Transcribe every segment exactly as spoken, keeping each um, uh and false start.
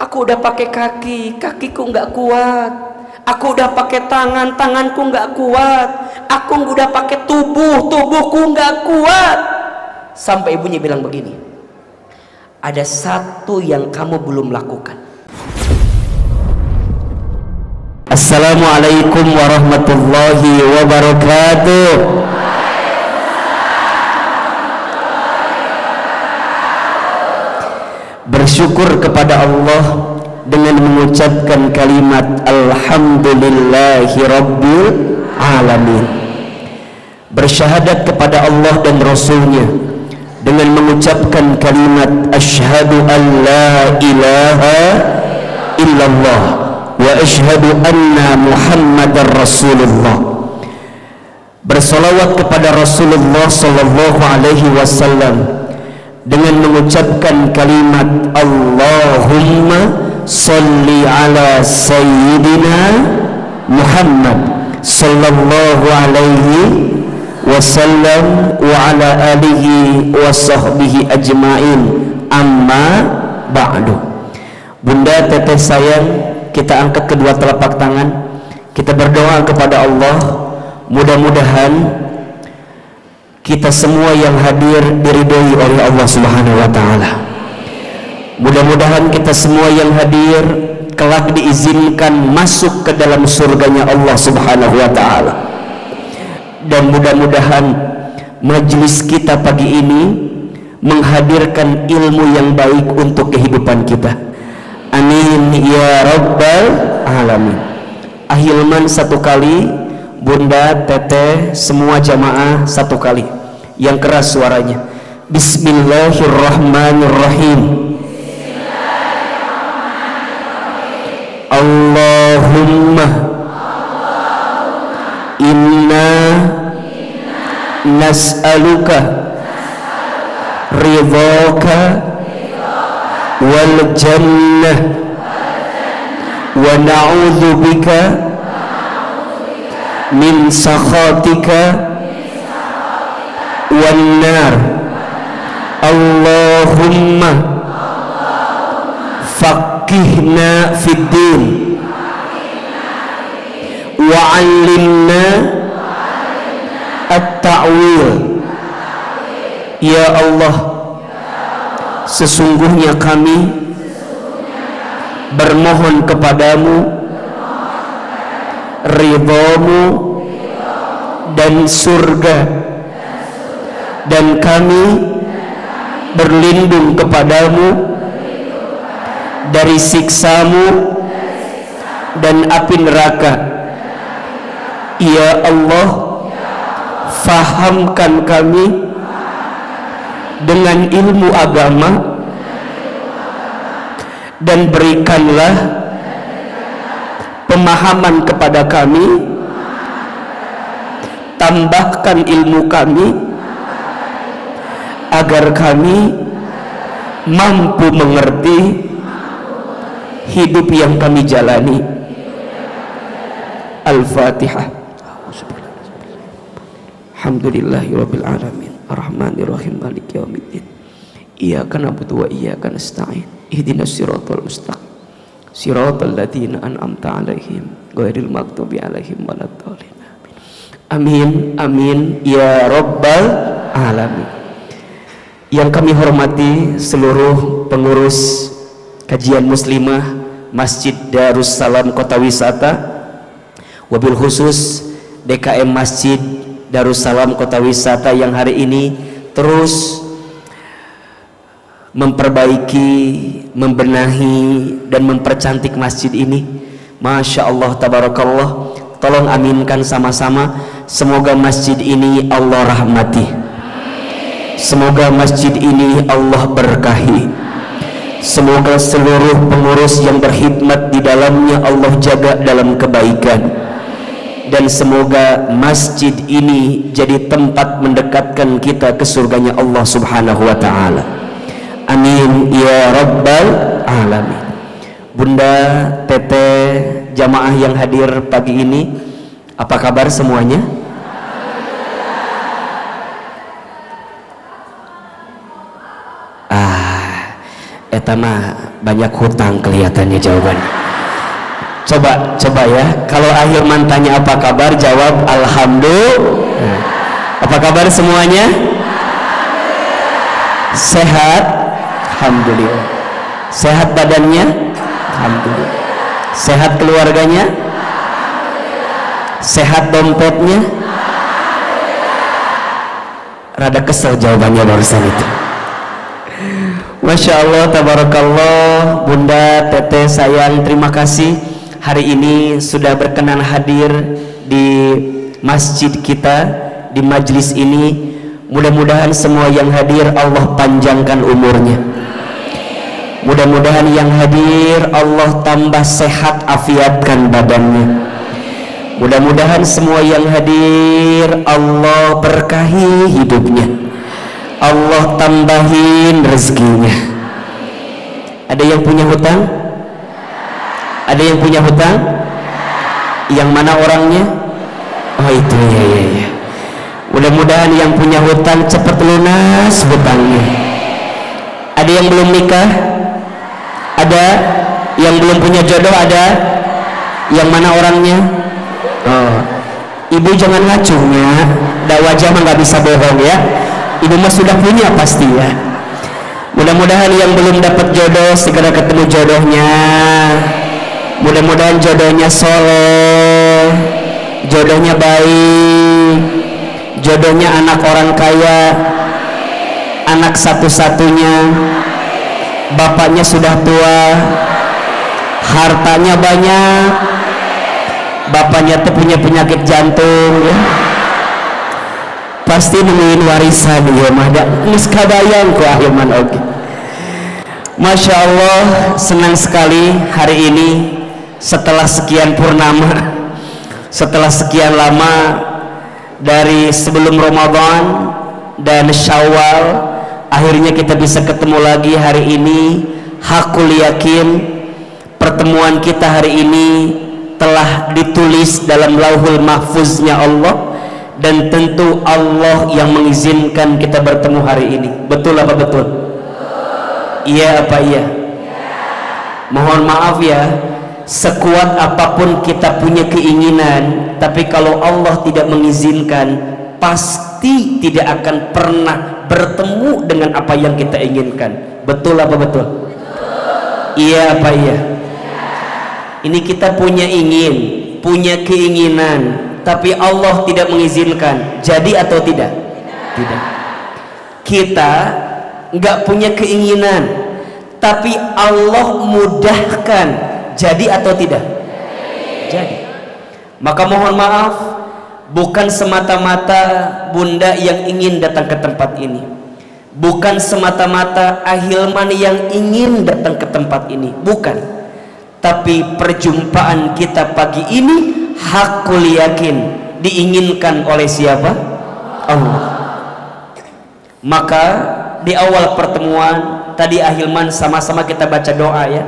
Aku udah pakai kaki, kakiku nggak kuat. Aku udah pakai tangan, tanganku nggak kuat. Aku udah pakai tubuh, tubuhku nggak kuat. Sampai ibunya bilang begini, ada satu yang kamu belum lakukan. Assalamualaikum warahmatullahi wabarakatuh. Bersyukur kepada Allah dengan mengucapkan kalimat Alhamdulillahi Rabbil Alamin. Bersyahadat kepada Allah dan Rasulnya dengan mengucapkan kalimat Asyhadu an la ilaha illallah wa asyhadu anna Muhammadar Rasulullah. Bersolawat kepada Rasulullah sallallahu alaihi wasallam dengan mengucapkan kalimat Allahumma salli ala sayyidina Muhammad sallallahu alaihi wasallam wa ala alihi wa sahbihi ajmain, amma ba'du. Bunda, teteh sayang, kita angkat kedua telapak tangan, kita berdoa kepada Allah. Mudah-mudahan kita semua yang hadir diridhoi oleh Allah Subhanahu wa taala. Mudah-mudahan kita semua yang hadir kelak diizinkan masuk ke dalam surganya Allah Subhanahu wa taala. Dan mudah-mudahan majelis kita pagi ini menghadirkan ilmu yang baik untuk kehidupan kita. Amin ya rabbal alamin. Ahilman satu kali, Bunda, teteh, semua jamaah satu kali yang keras suaranya. Bismillahirrahmanirrahim. Allahumma inna nas'aluka ridhaka wal jannah wa na'udzu bika min sakhatika wan nar. Allahumma faqihna fid din wa 'allimna at-ta'wil. Ya Allah, sesungguhnya kami bermohon kepadamu ridhamu dan surga, dan kami berlindung kepadamu dari siksamu dan api neraka. Ya Allah, fahamkan kami dengan ilmu agama dan berikanlah pemahaman kepada kami, tambahkan ilmu kami agar kami mampu mengerti hidup yang kami jalani. Al-Fatihah. Alhamdulillahirabbil alamin arrahmanirrahim maliki yaumiddin iyyaka na'budu wa iyyaka nasta'in ihdinas siratal mustaqim siratal ladzina an'amta 'alaihim ghairil maghdubi 'alaihim waladdallin. Amin amin ya rabbal alamin. Yang kami hormati seluruh pengurus kajian muslimah Masjid Darussalam Kota Wisata, wabil khusus D K M Masjid Darussalam Kota Wisata yang hari ini terus memperbaiki, membenahi dan mempercantik masjid ini. Masya Allah, tabarakallah. Tolong aminkan sama-sama. Semoga masjid ini Allah rahmati, semoga masjid ini Allah berkahi, semoga seluruh pengurus yang berkhidmat di dalamnya Allah jaga dalam kebaikan, dan semoga masjid ini jadi tempat mendekatkan kita ke surganya Allah Subhanahu wa ta'ala. Amin ya rabbal alamin. Bunda, teteh, jamaah yang hadir pagi ini, apa kabar semuanya? Eta mah banyak hutang kelihatannya jawabannya. Coba, coba ya. Kalau Ahilman tanya apa kabar, jawab alhamdulillah. Apa kabar semuanya? Sehat? Alhamdulillah. Sehat badannya? Alhamdulillah. Sehat keluarganya? Sehat dompetnya? Rada kesel jawabannya barusan itu. Masya Allah, tabarakallah. Bunda, teteh sayang, terima kasih hari ini sudah berkenan hadir di masjid kita, di majlis ini. Mudah-mudahan semua yang hadir Allah panjangkan umurnya. Mudah-mudahan yang hadir Allah tambah sehat, afiatkan badannya. Mudah-mudahan semua yang hadir Allah berkahi hidupnya, Allah tambahin rezekinya. Ada yang punya hutang? Ada yang punya hutang? Yang mana orangnya? Oh itu ya ya ya. Mudah-mudahan yang punya hutang cepat lunas hutangnya. Ada yang belum nikah? Ada yang belum punya jodoh? Ada yang mana orangnya? Oh, ibu jangan ngacungnya, dah wajah mah nggak bisa bohong ya. Ibu mah sudah punya pasti ya. Mudah-mudahan yang belum dapat jodoh segera ketemu jodohnya. Mudah-mudahan jodohnya soleh, jodohnya baik, jodohnya anak orang kaya, anak satu-satunya, bapaknya sudah tua, hartanya banyak, bapaknya tuh punya penyakit jantung ya. Pasti nemuin warisan ya mah da geus kabayang ku Ahilman oge. Masya Allah, senang sekali hari ini setelah sekian purnama, setelah sekian lama dari sebelum Ramadan dan Syawal, akhirnya kita bisa ketemu lagi hari ini. Hakul yakin pertemuan kita hari ini telah ditulis dalam lauhul mahfuznya Allah, dan tentu Allah yang mengizinkan kita bertemu hari ini. Betul apa betul? Iya apa iya? Mohon maaf ya, sekuat apapun kita punya keinginan, tapi kalau Allah tidak mengizinkan, pasti tidak akan pernah bertemu dengan apa yang kita inginkan. Betul apa betul? Iya apa iya? Ini kita punya ingin, punya keinginan, tapi Allah tidak mengizinkan. Jadi atau tidak? Tidak. Kita nggak punya keinginan, tapi Allah mudahkan. Jadi atau tidak? Jadi. Maka mohon maaf, bukan semata-mata Bunda yang ingin datang ke tempat ini, bukan semata-mata Ahilman yang ingin datang ke tempat ini, bukan. Tapi perjumpaan kita pagi ini hakul yakin diinginkan oleh siapa? Allah. Maka di awal pertemuan tadi Ahilman sama-sama kita baca doa ya.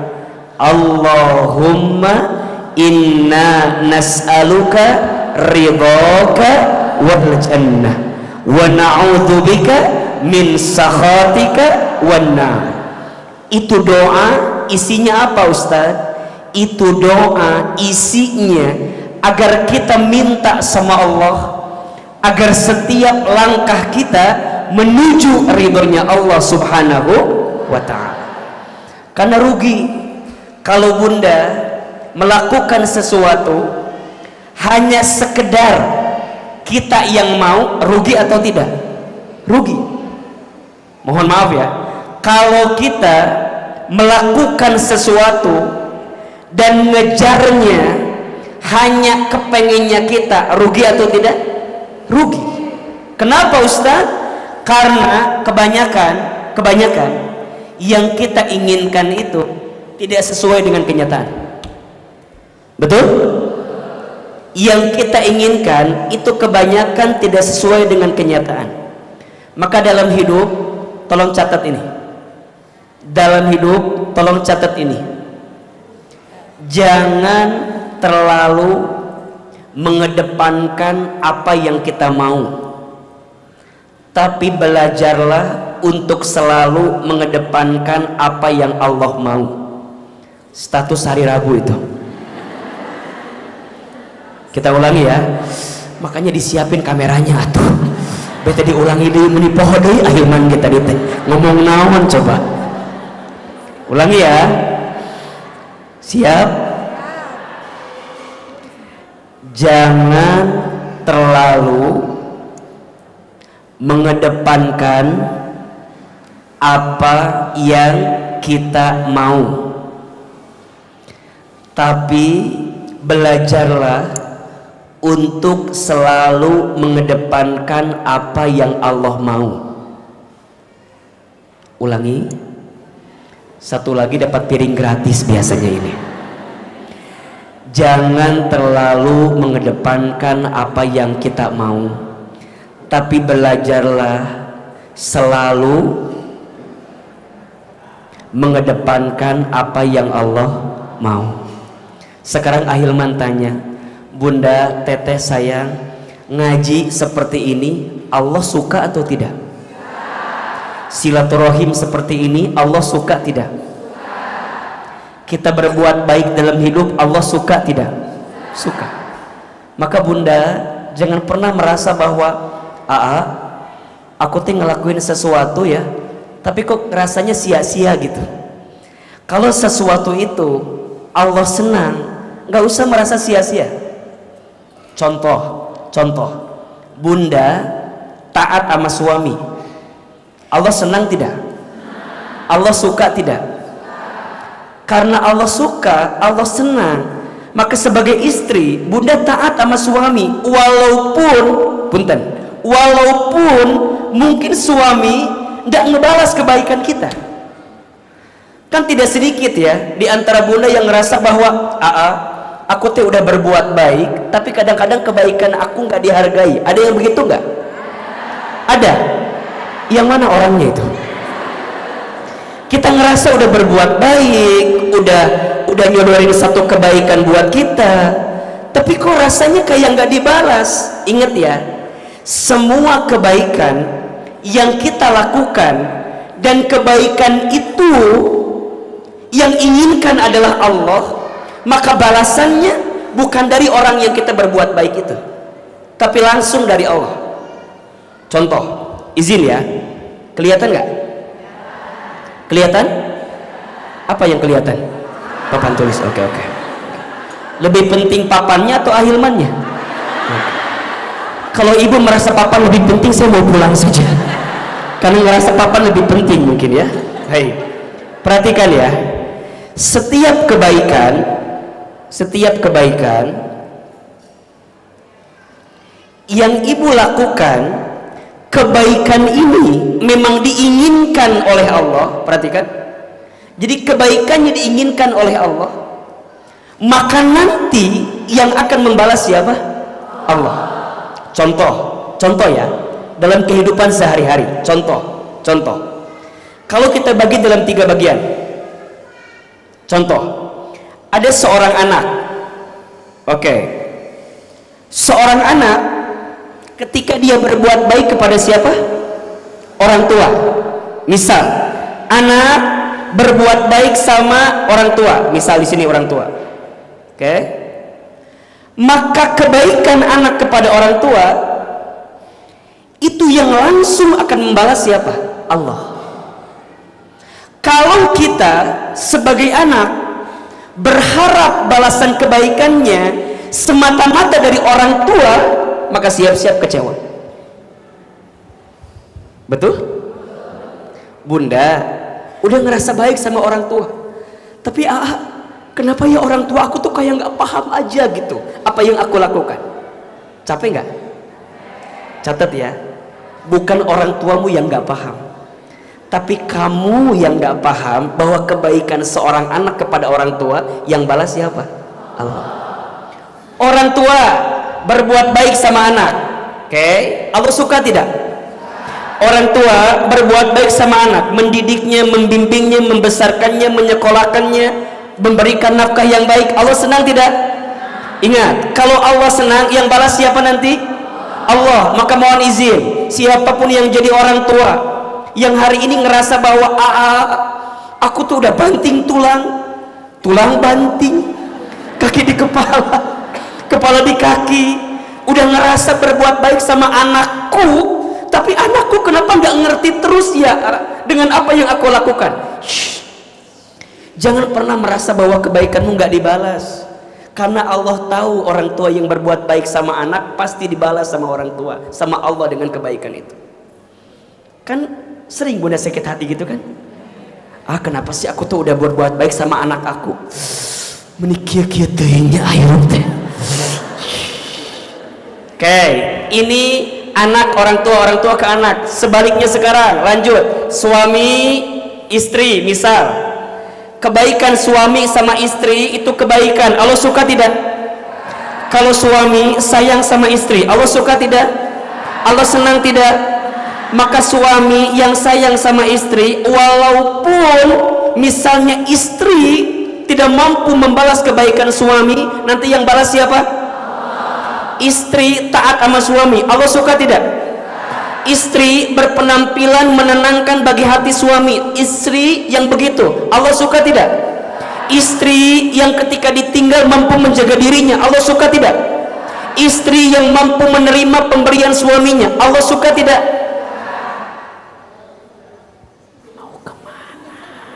Allahumma inna nas'aluka ridhaka wal jannah wa na'udzubika min sakhatika wan nar. Itu doa isinya apa Ustaz? Itu doa isinya agar kita minta sama Allah agar setiap langkah kita menuju ridhonya Allah subhanahu wa ta'ala. Karena rugi kalau Bunda melakukan sesuatu hanya sekedar kita yang mau, rugi atau tidak? Rugi. Mohon maaf ya, kalau kita melakukan sesuatu dan ngejarnya hanya kepengennya kita, rugi atau tidak? Rugi. Kenapa Ustaz? Karena kebanyakan kebanyakan yang kita inginkan itu tidak sesuai dengan kenyataan. Betul? Yang kita inginkan itu kebanyakan tidak sesuai dengan kenyataan. Maka dalam hidup tolong catat ini. Dalam hidup tolong catat ini. Jangan terlalu mengedepankan apa yang kita mau, tapi belajarlah untuk selalu mengedepankan apa yang Allah mau. Status hari Rabu itu. Kita ulangi ya. Makanya disiapin kameranya atuh. Bete diulangi di menipoh deui ahilman kita di teh. Ngomong naon coba. Ulangi ya. Siap? Jangan terlalu mengedepankan apa yang kita mau, tapi belajarlah untuk selalu mengedepankan apa yang Allah mau. Ulangi. Satu lagi dapat piring gratis biasanya ini. Jangan terlalu mengedepankan apa yang kita mau, tapi belajarlah selalu mengedepankan apa yang Allah mau. Sekarang ahilman tanya, Bunda, teteh sayang, ngaji seperti ini Allah suka atau tidak? Silaturahim seperti ini Allah suka tidak? Kita berbuat baik dalam hidup Allah suka tidak? Suka. Maka Bunda jangan pernah merasa bahwa Aa, aku tuh ngelakuin sesuatu ya, tapi kok rasanya sia-sia gitu. Kalau sesuatu itu Allah senang, nggak usah merasa sia-sia. Contoh, contoh, Bunda taat sama suami, Allah senang tidak? Allah suka tidak? Karena Allah suka, Allah senang, maka sebagai istri Bunda taat sama suami, walaupun punten, walaupun mungkin suami tidak ngebalas kebaikan kita. Kan tidak sedikit ya di antara Bunda yang ngerasa bahwa Aa, aku teh udah berbuat baik, tapi kadang-kadang kebaikan aku nggak dihargai. Ada yang begitu nggak? Ada. Yang mana orangnya itu? Kita ngerasa udah berbuat baik, udah udah nyodorin satu kebaikan buat kita, tapi kok rasanya kayak nggak dibalas. Ingat ya, semua kebaikan yang kita lakukan dan kebaikan itu yang inginkan adalah Allah, maka balasannya bukan dari orang yang kita berbuat baik itu, tapi langsung dari Allah. Contoh, izin ya, kelihatan nggak? Kelihatan? Apa yang kelihatan? Papan tulis, oke oke. Lebih penting papannya atau ahilmannya? Kalau ibu merasa papan lebih penting, saya mau pulang saja. Karena ngerasa papan lebih penting mungkin ya. Hai, perhatikan ya. Setiap kebaikan, setiap kebaikan yang ibu lakukan, kebaikan ini memang diinginkan oleh Allah. Perhatikan, jadi kebaikannya diinginkan oleh Allah, maka nanti yang akan membalas siapa? Allah. Contoh, contoh ya, dalam kehidupan sehari-hari. Contoh, contoh. Kalau kita bagi dalam tiga bagian. Contoh, ada seorang anak. Oke, seorang anak ketika dia berbuat baik kepada siapa? Orang tua. Misal, anak berbuat baik sama orang tua. Misal di sini orang tua. Oke. Maka kebaikan anak kepada orang tua itu yang langsung akan membalas siapa? Allah. Kalau kita sebagai anak berharap balasan kebaikannya semata-mata dari orang tua, maka siap-siap kecewa. Betul? Bunda udah ngerasa baik sama orang tua, tapi ah, kenapa ya orang tua aku tuh kayak nggak paham aja gitu apa yang aku lakukan? Capek nggak? Catat ya, bukan orang tuamu yang nggak paham, tapi kamu yang nggak paham bahwa kebaikan seorang anak kepada orang tua yang balas siapa? Allah. Orang tua berbuat baik sama anak, oke, okay. Allah suka tidak? Orang tua berbuat baik sama anak, mendidiknya, membimbingnya, membesarkannya, menyekolahkannya, memberikan nafkah yang baik, Allah senang tidak? Ingat, kalau Allah senang, yang balas siapa nanti? Allah. Maka mohon izin, siapapun yang jadi orang tua yang hari ini ngerasa bahwa Aa, aku tuh udah banting tulang, tulang banting, kaki di kepala, kepala di kaki, udah ngerasa berbuat baik sama anakku, tapi anakku kenapa nggak ngerti terus ya dengan apa yang aku lakukan. Shh. Jangan pernah merasa bahwa kebaikanmu nggak dibalas, karena Allah tahu orang tua yang berbuat baik sama anak pasti dibalas sama orang tua, sama Allah dengan kebaikan itu. Kan sering bunda sakit hati gitu kan, ah kenapa sih aku tuh udah berbuat baik sama anak aku menikah-kia tehnya akhirnya teh. Oke, ini anak orang tua, orang tua ke anak. Sebaliknya sekarang, lanjut, suami istri. Misal kebaikan suami sama istri itu kebaikan, Allah suka tidak? Kalau suami sayang sama istri, Allah suka tidak? Allah senang tidak? Maka suami yang sayang sama istri, walaupun misalnya istri tidak mampu membalas kebaikan suami, nanti yang balas siapa? Istri taat sama suami, Allah suka tidak? Istri berpenampilan menenangkan bagi hati suami, istri yang begitu, Allah suka tidak? Istri yang ketika ditinggal mampu menjaga dirinya, Allah suka tidak? Istri yang mampu menerima pemberian suaminya, Allah suka tidak? Mau kemana?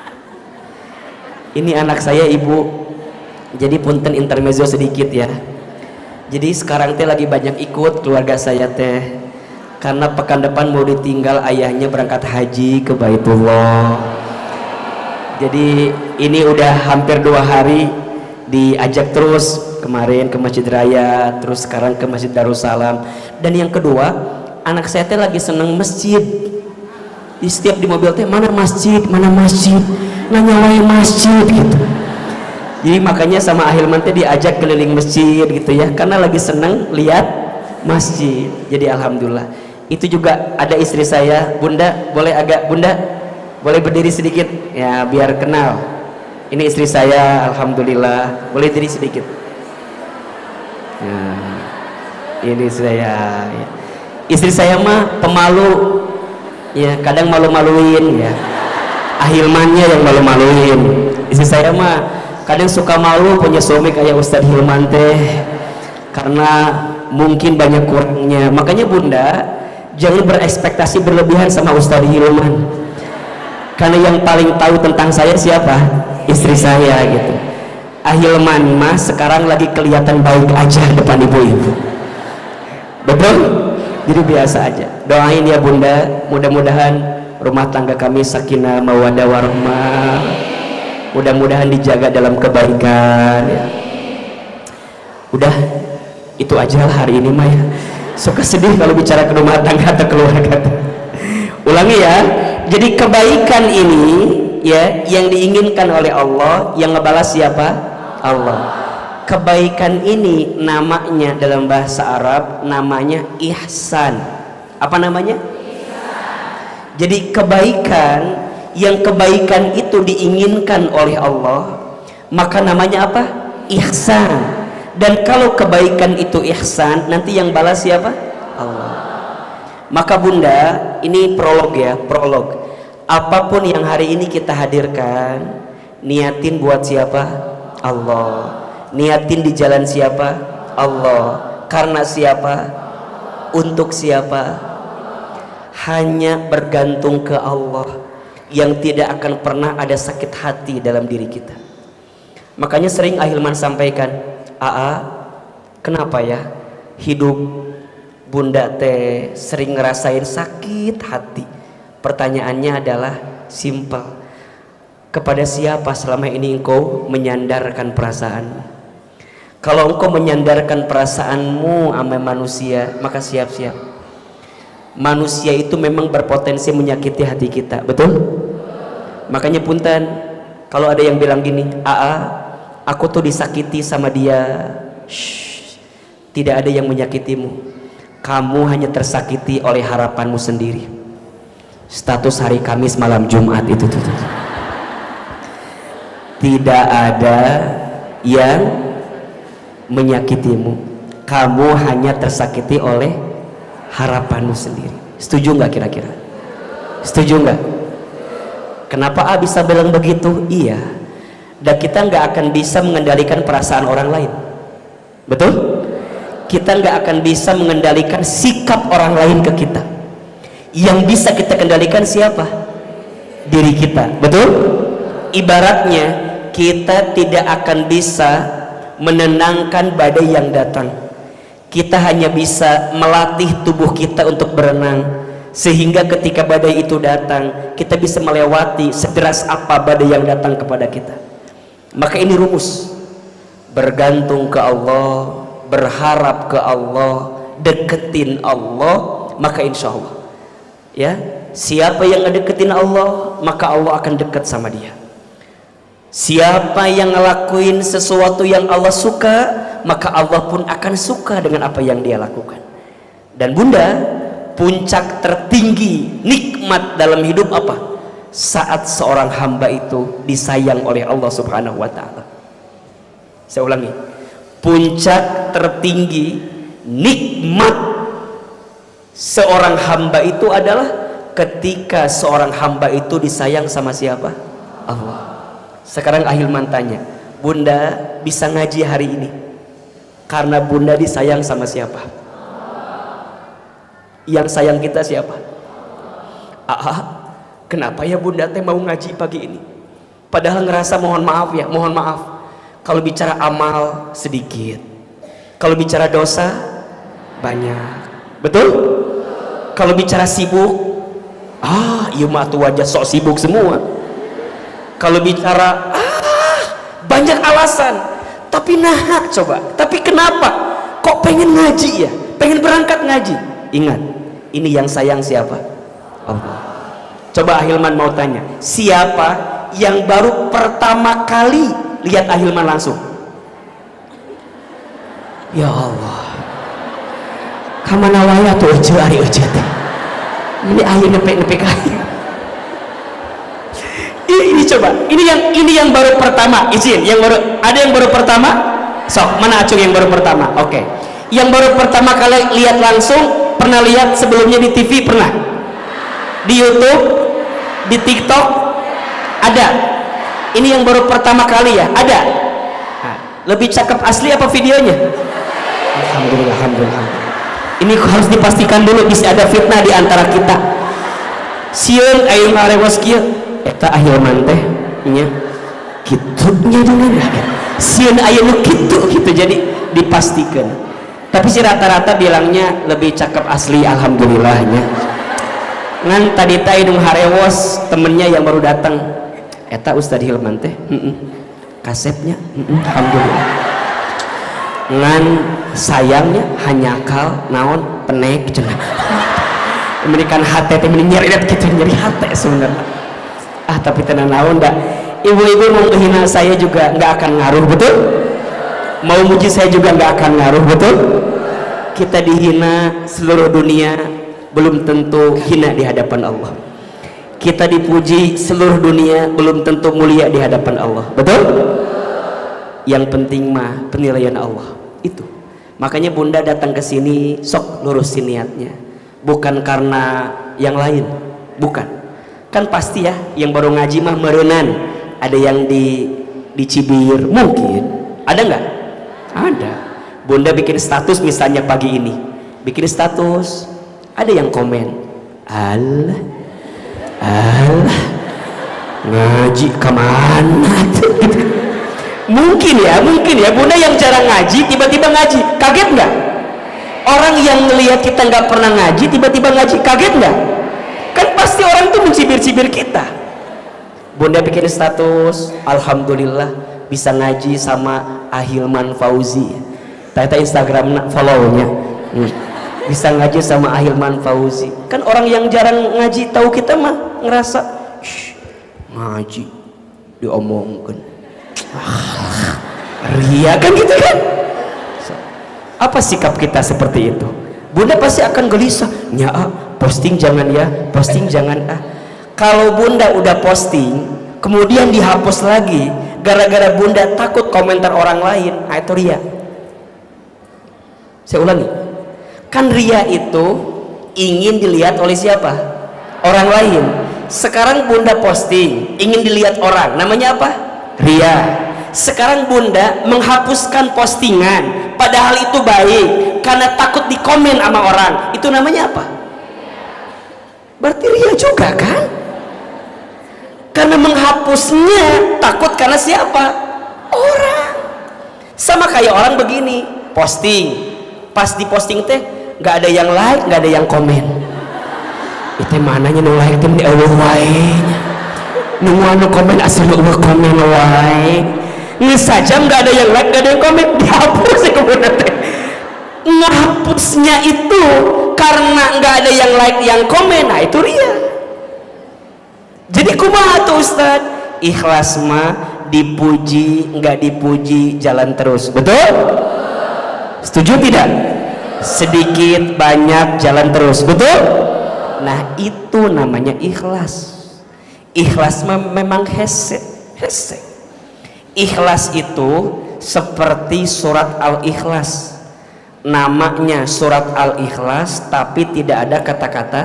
Ini anak saya ibu, jadi punten intermezzo sedikit ya. Jadi sekarang teh lagi banyak ikut keluarga saya teh, karena pekan depan mau ditinggal ayahnya berangkat haji ke Baitullah. Jadi ini udah hampir dua hari diajak terus, kemarin ke Masjid Raya, terus sekarang ke Masjid Darussalam. Dan yang kedua, anak saya teh lagi seneng masjid. Di setiap di mobil teh mana masjid, mana masjid, nanya wae masjid gitu. Jadi makanya sama Ahilman teh diajak keliling masjid gitu ya, karena lagi seneng lihat masjid. Jadi alhamdulillah. Itu juga ada istri saya, bunda boleh agak bunda boleh berdiri sedikit ya biar kenal. Ini istri saya, alhamdulillah, boleh diri sedikit. Nah, ini saya. Istri saya mah pemalu, ya kadang malu-maluin ya. Ahilmannya yang malu-maluin. Istri saya mah kadang suka malu punya suami kayak Ustadz Hilman teh, karena mungkin banyak kurangnya. Makanya bunda jangan berekspektasi berlebihan sama Ustadz Hilman, karena yang paling tahu tentang saya siapa? Istri saya gitu. Ahilman mah sekarang lagi kelihatan baik aja depan ibu-ibu, betul? Jadi biasa aja. Doain ya bunda, mudah-mudahan rumah tangga kami sakinah mawaddah warahmah, mudah-mudahan dijaga dalam kebaikan ya. Udah itu aja lah hari ini mah ya. Suka sedih kalau bicara ke rumah tangga atau keluarga. Ulangi ya. Jadi kebaikan ini ya yang diinginkan oleh Allah, yang ngebalas siapa? Allah. Kebaikan ini namanya dalam bahasa Arab namanya ihsan. Apa namanya? Ihsan. Jadi kebaikan, yang kebaikan itu diinginkan oleh Allah, maka namanya apa? Ihsan. Dan kalau kebaikan itu ihsan, nanti yang balas siapa? Allah. Maka bunda, ini prolog ya, prolog. Apapun yang hari ini kita hadirkan, niatin buat siapa? Allah. Niatin di jalan siapa? Allah. Karena siapa? Untuk siapa? Hanya bergantung ke Allah, yang tidak akan pernah ada sakit hati dalam diri kita. Makanya sering Ahilman sampaikan, Aa, kenapa ya hidup bunda teh sering ngerasain sakit hati? Pertanyaannya adalah simpel, kepada siapa selama ini engkau menyandarkan perasaanmu? Kalau engkau menyandarkan perasaanmu sama manusia, maka siap-siap manusia itu memang berpotensi menyakiti hati kita, betul? Makanya punten, kalau ada yang bilang gini, Aa, aku tuh disakiti sama dia. Shh, tidak ada yang menyakitimu. Kamu hanya tersakiti oleh harapanmu sendiri. Status hari Kamis malam Jumat itu tuh, tuh. Tidak ada yang menyakitimu. Kamu hanya tersakiti oleh harapanmu sendiri. Setuju nggak kira-kira? Setuju nggak? Kenapa A bisa bilang begitu? Iya, dan kita nggak akan bisa mengendalikan perasaan orang lain, betul? Kita nggak akan bisa mengendalikan sikap orang lain ke kita. Yang bisa kita kendalikan siapa? Diri kita, betul? Ibaratnya kita tidak akan bisa menenangkan badai yang datang. Kita hanya bisa melatih tubuh kita untuk berenang, sehingga ketika badai itu datang kita bisa melewati sederas apa badai yang datang kepada kita. Maka ini rumus: bergantung ke Allah, berharap ke Allah, deketin Allah, maka insya Allah ya, siapa yang ngedeketin Allah maka Allah akan dekat sama dia. Siapa yang ngelakuin sesuatu yang Allah suka, maka Allah pun akan suka dengan apa yang dia lakukan. Dan bunda, puncak tertinggi nikmat dalam hidup apa? Saat seorang hamba itu disayang oleh Allah Subhanahu wa ta'ala. Saya ulangi, puncak tertinggi nikmat seorang hamba itu adalah ketika seorang hamba itu disayang sama siapa? Allah. Sekarang Ahilman tanya, bunda bisa ngaji hari ini karena bunda disayang sama siapa? Yang sayang kita siapa? Ah, kenapa ya bunda teh mau ngaji pagi ini? Padahal ngerasa mohon maaf ya, mohon maaf. Kalau bicara amal sedikit, kalau bicara dosa banyak, betul? Kalau bicara sibuk, ah iya mah tuh wajah sok sibuk semua. Kalau bicara ah banyak alasan, tapi nah coba, tapi kenapa? Kok pengen ngaji ya? Pengen berangkat ngaji? Ingat, ini yang sayang siapa? Allah. Coba Ahilman mau tanya, siapa yang baru pertama kali lihat Ahilman langsung? Ya Allah, kamana wae atuh eueuh ari eueuh teh. Ini ayeuna nepek-nepek aja. Ini, ini coba, ini yang ini yang baru pertama, izin, yang baru ada yang baru pertama? Sok, mana acung yang baru pertama? Oke. Okay. Yang baru pertama kali lihat langsung, pernah lihat sebelumnya di T V pernah? Di YouTube, di TikTok ada. Ini yang baru pertama kali ya, ada. Nah, lebih cakep asli apa videonya? Alhamdulillah, alhamdulillah. Ini harus dipastikan dulu bisa ada fitnah di antara kita. Sieun aya ngarewas kieu, eta Ahilman teh nya kitunya dengan sieun aya nu kitu gitu, jadi dipastikan. Tapi si rata-rata bilangnya lebih cakep asli, alhamdulillahnya. Ngan tadi teh nu harewos temennya yang baru datang, eta Ustadz Hilman teh heeh kasepnya heeh alhamdulillah. Ngan sayangnya hanya kal naon penek cenah memberikan hati teh nyeri gitu, nyeri hati sebenarnya. Ah tapi tenang naon dah, ibu-ibu mau menghina saya juga nggak akan ngaruh, betul? Mau muji saya juga nggak akan ngaruh, betul? Kita dihina seluruh dunia belum tentu hina di hadapan Allah. Kita dipuji seluruh dunia belum tentu mulia di hadapan Allah, betul? Yang penting mah penilaian Allah itu. Makanya bunda datang ke sini sok lurusin niatnya, bukan karena yang lain, bukan. Kan pasti ya yang baru ngaji mah merenan, ada yang di dicibir mungkin, ada nggak? Ada. Bunda bikin status misalnya pagi ini, bikin status, ada yang komen, Allah, Allah, ngaji kemana tuh? Mungkin ya, mungkin ya bunda yang jarang ngaji tiba-tiba ngaji, kaget nggak? Orang yang ngelihat kita nggak pernah ngaji tiba-tiba ngaji, kaget nggak? Kan pasti orang tuh mencibir-cibir kita. Bunda bikin status, alhamdulillah bisa ngaji sama Ahilman Fauzi. Tata Instagram follow-nya hmm. Bisa ngaji sama Ahilman Fauzi. Kan orang yang jarang ngaji tahu kita mah ngerasa ngaji diomongkan ah, ria kan gitu kan. Apa sikap kita seperti itu? Bunda pasti akan gelisah, nya ah, posting jangan ya, posting jangan ah. Kalau bunda udah posting kemudian dihapus lagi gara-gara bunda takut komentar orang lain, nah itu ria. Saya ulangi, kan ria itu ingin dilihat oleh siapa? orang lain. Sekarang bunda posting ingin dilihat orang, namanya apa? Ria. Sekarang bunda menghapuskan postingan padahal itu baik karena takut dikomen sama orang, itu namanya apa? Berarti ria juga kan? Karena menghapusnya takut karena siapa? Orang. Sama kayak orang begini, posting, pas di posting teh nggak ada yang like, nggak ada yang komen. Itu mananya nu like teh Allah wae. Nu anu komen asal Allah komen wae. Geus saja nggak ada yang like, nggak ada yang komen, dihapus sih kemudian teh. Ngehapusnya itu karena nggak ada yang like, yang komen, nah itu ria. Jadi kumaha tuh Ustaz? Ikhlas mah dipuji nggak dipuji jalan terus, betul? Setuju tidak? Sedikit banyak jalan terus, betul? Nah itu namanya ikhlas. Ikhlas memang hese, hese. Ikhlas itu seperti surat Al-Ikhlas. Namanya surat Al-Ikhlas tapi tidak ada kata-kata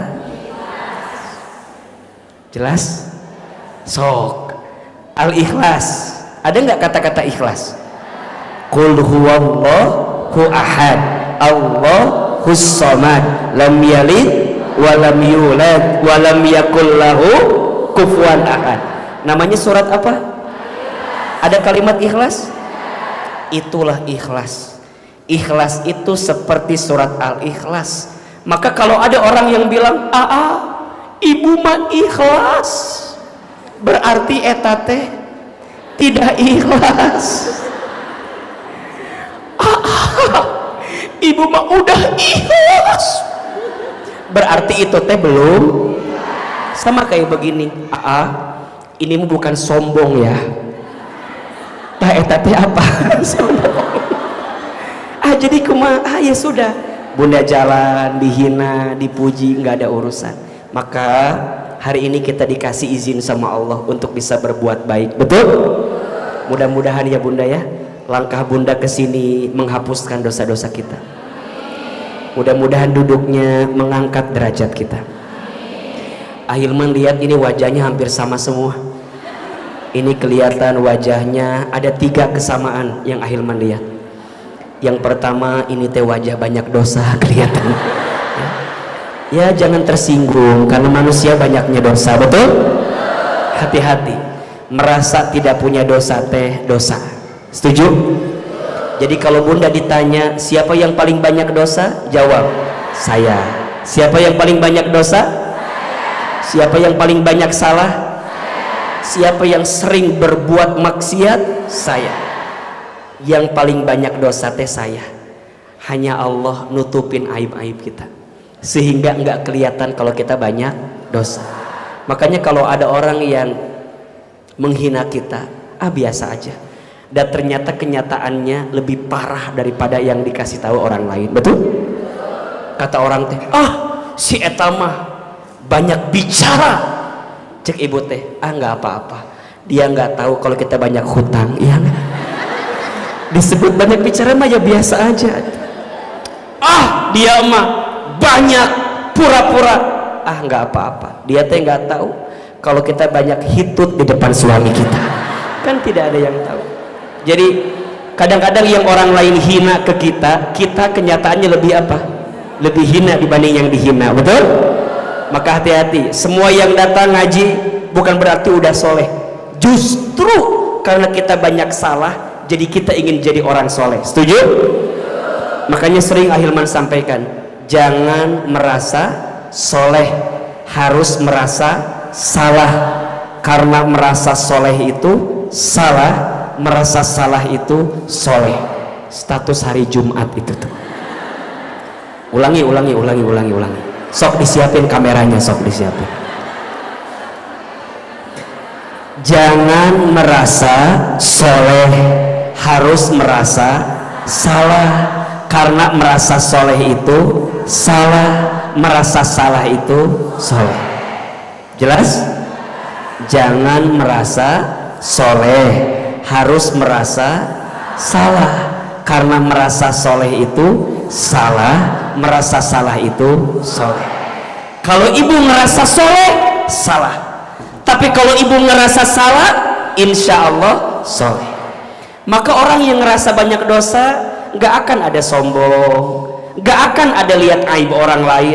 jelas? Sok Al-Ikhlas ada nggak kata-kata ikhlas? Qul huwallahu ahad Allahus samad lam yalid walam yulad walam yakul lahu kufuwan ahad. Namanya surat apa? Ada kalimat ikhlas? Itulah ikhlas. Ikhlas itu seperti surat Al-Ikhlas. Maka kalau ada orang yang bilang aa ibu mah ikhlas, berarti eta teh tidak ikhlas. Aa ibu mah udah ikhlas, berarti itu teh belum. Sama kayak begini, aa ini mah bukan sombong ya, tah eta teh apa? Sombong. Ah jadi kumaha? Ah ya sudah, bunda jalan dihina dipuji nggak ada urusan. Maka hari ini kita dikasih izin sama Allah untuk bisa berbuat baik, betul? Mudah-mudahan ya bunda ya, langkah bunda ke sini menghapuskan dosa-dosa kita. Mudah-mudahan duduknya mengangkat derajat kita. Ahilman lihat ini wajahnya hampir sama semua. Ini kelihatan wajahnya ada tiga kesamaan yang Ahilman lihat. Yang pertama ini teh wajah banyak dosa kelihatan. Ya. Ya jangan tersinggung karena manusia banyaknya dosa, betul? Hati-hati. Merasa tidak punya dosa teh dosa. Setuju? Jadi kalau bunda ditanya siapa yang paling banyak dosa, jawab saya. Siapa yang paling banyak dosa? Siapa yang paling banyak salah? Siapa yang sering berbuat maksiat? Saya. Yang paling banyak dosa teh saya. Hanya Allah nutupin aib-aib kita sehingga enggak kelihatan kalau kita banyak dosa. Makanya kalau ada orang yang menghina kita, ah biasa aja, dan ternyata kenyataannya lebih parah daripada yang dikasih tahu orang lain, betul? Kata orang teh, ah si eta mah banyak bicara, cek ibu teh, ah nggak apa-apa, dia nggak tahu kalau kita banyak hutang, iya nggak? Disebut banyak bicara mah ya biasa aja. Ah dia mah banyak pura-pura, ah nggak apa-apa, dia teh nggak tahu kalau kita banyak hitut di depan suami kita, kan tidak ada yang tahu. Jadi kadang-kadang yang orang lain hina ke kita, kita kenyataannya lebih apa? Lebih hina dibanding yang dihina, betul? Maka hati-hati, semua yang datang ngaji bukan berarti udah soleh, justru karena kita banyak salah jadi kita ingin jadi orang soleh. Setuju? Makanya sering Ahilman sampaikan, jangan merasa soleh, harus merasa salah. Karena merasa soleh itu salah, merasa salah itu soleh. Status hari Jumat itu tuh. Ulangi, ulangi, ulangi, ulangi, ulangi. Sok disiapin kameranya, sok disiapin. Jangan merasa soleh, harus merasa salah. Karena merasa soleh itu salah, merasa salah itu soleh. Jelas? Jangan merasa soleh, harus merasa salah. Karena merasa soleh itu salah, merasa salah itu soleh. Kalau ibu ngerasa soleh, salah. Tapi kalau ibu ngerasa salah, insya Allah soleh. Maka orang yang ngerasa banyak dosa nggak akan ada sombong, nggak akan ada lihat aib orang lain,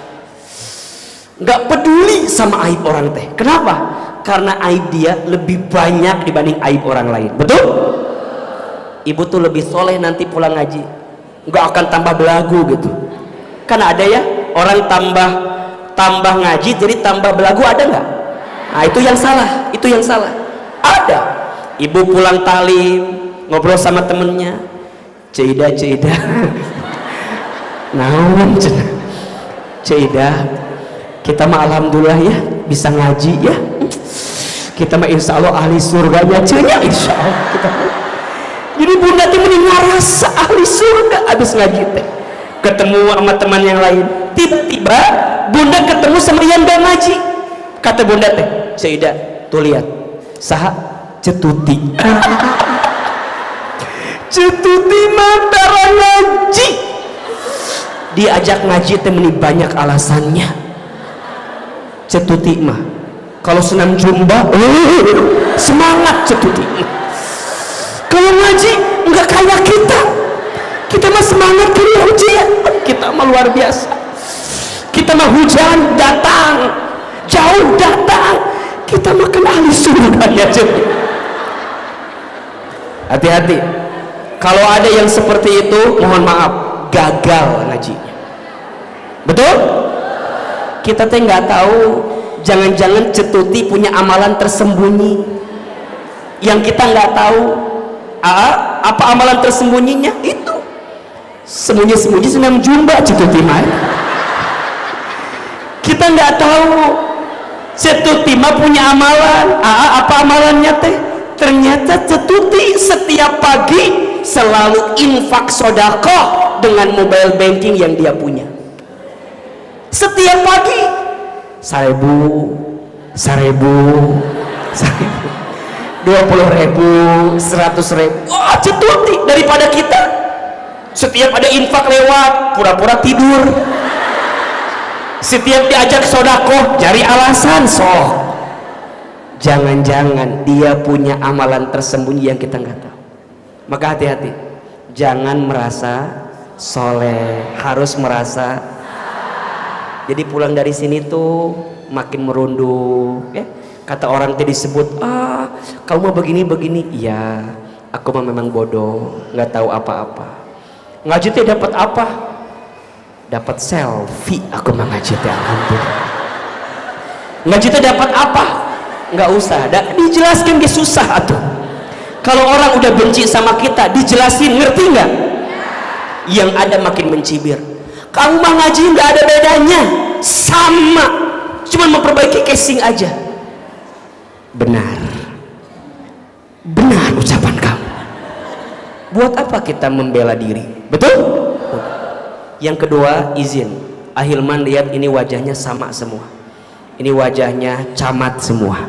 nggak peduli sama aib orang teh. Kenapa? Karena aib dia lebih banyak dibanding aib orang lain. Betul? Ibu tuh lebih soleh nanti pulang ngaji, nggak akan tambah belagu gitu. Kan ada ya orang tambah tambah ngaji jadi tambah belagu, ada nggak? Nah itu yang salah, itu yang salah. Ada. Ibu pulang talim ngobrol sama temennya, Ceidah Ceidah naon cenah, Ceidah kita mah alhamdulillah ya bisa ngaji ya, kita mah insya Allah ahli surganya cenah, insya Allah kita. Jadi bunda teh mending ngarasa ahli surga abis ngaji teh, ketemu sama teman yang lain, tiba-tiba bunda ketemu sama yang gak ngaji, kata bunda teh, Ceidah tuh lihat saha Cetuti Cetuti mantara ngaji, diajak ngaji teh meni banyak alasannya. Cetuti mah kalau senam jumba uh, semangat Cetuti. Kalau ngaji enggak kayak kita, kita mah semangat kiri ujian, kita mah luar biasa. Kita mah hujan datang, jauh datang, kita mah kan ahli surga ya. Hati-hati, kalau ada yang seperti itu mohon maaf, gagal ngajinya. Betul? Kita teh nggak tahu, jangan-jangan Cetuti punya amalan tersembunyi yang kita nggak tahu. Ah, apa amalan tersembunyinya? Itu sembunyi-sembunyi senam jumba Cetuti mah. Kita nggak tahu Cetuti mah punya amalan. Ah, apa amalannya teh? Ternyata Cetuti setiap pagi selalu infak sodakoh dengan mobile banking yang dia punya. Setiap pagi seribu, seribu, seribu, dua puluh ribu, seratus ribu. Wah, Cetuti daripada kita. Setiap ada infak lewat, pura-pura tidur. Setiap diajak sodakoh, cari alasan sok. Jangan-jangan dia punya amalan tersembunyi yang kita nggak tahu. Maka hati-hati, jangan merasa soleh, harus merasa. Jadi pulang dari sini tuh makin merunduk ya. Kata orang tadi disebut, ah kamu mah begini-begini. Iya, aku mah memang bodoh, nggak tahu apa-apa. Ngaji teh dapat apa? Dapat selfie. Aku mah ngaji teh alhamdulillah. Ngaji teh dapat apa? Nggak usah, da, dijelaskan dia susah atuh. Kalau orang udah benci sama kita, dijelasin, ngerti nggak? Yang ada makin mencibir. Kamu mah ngaji nggak ada bedanya, sama, cuma memperbaiki casing aja. Benar, benar ucapan kamu. Buat apa kita membela diri? Betul? Yang kedua, izin. Ahilman lihat ini wajahnya sama semua. Ini wajahnya camat semua.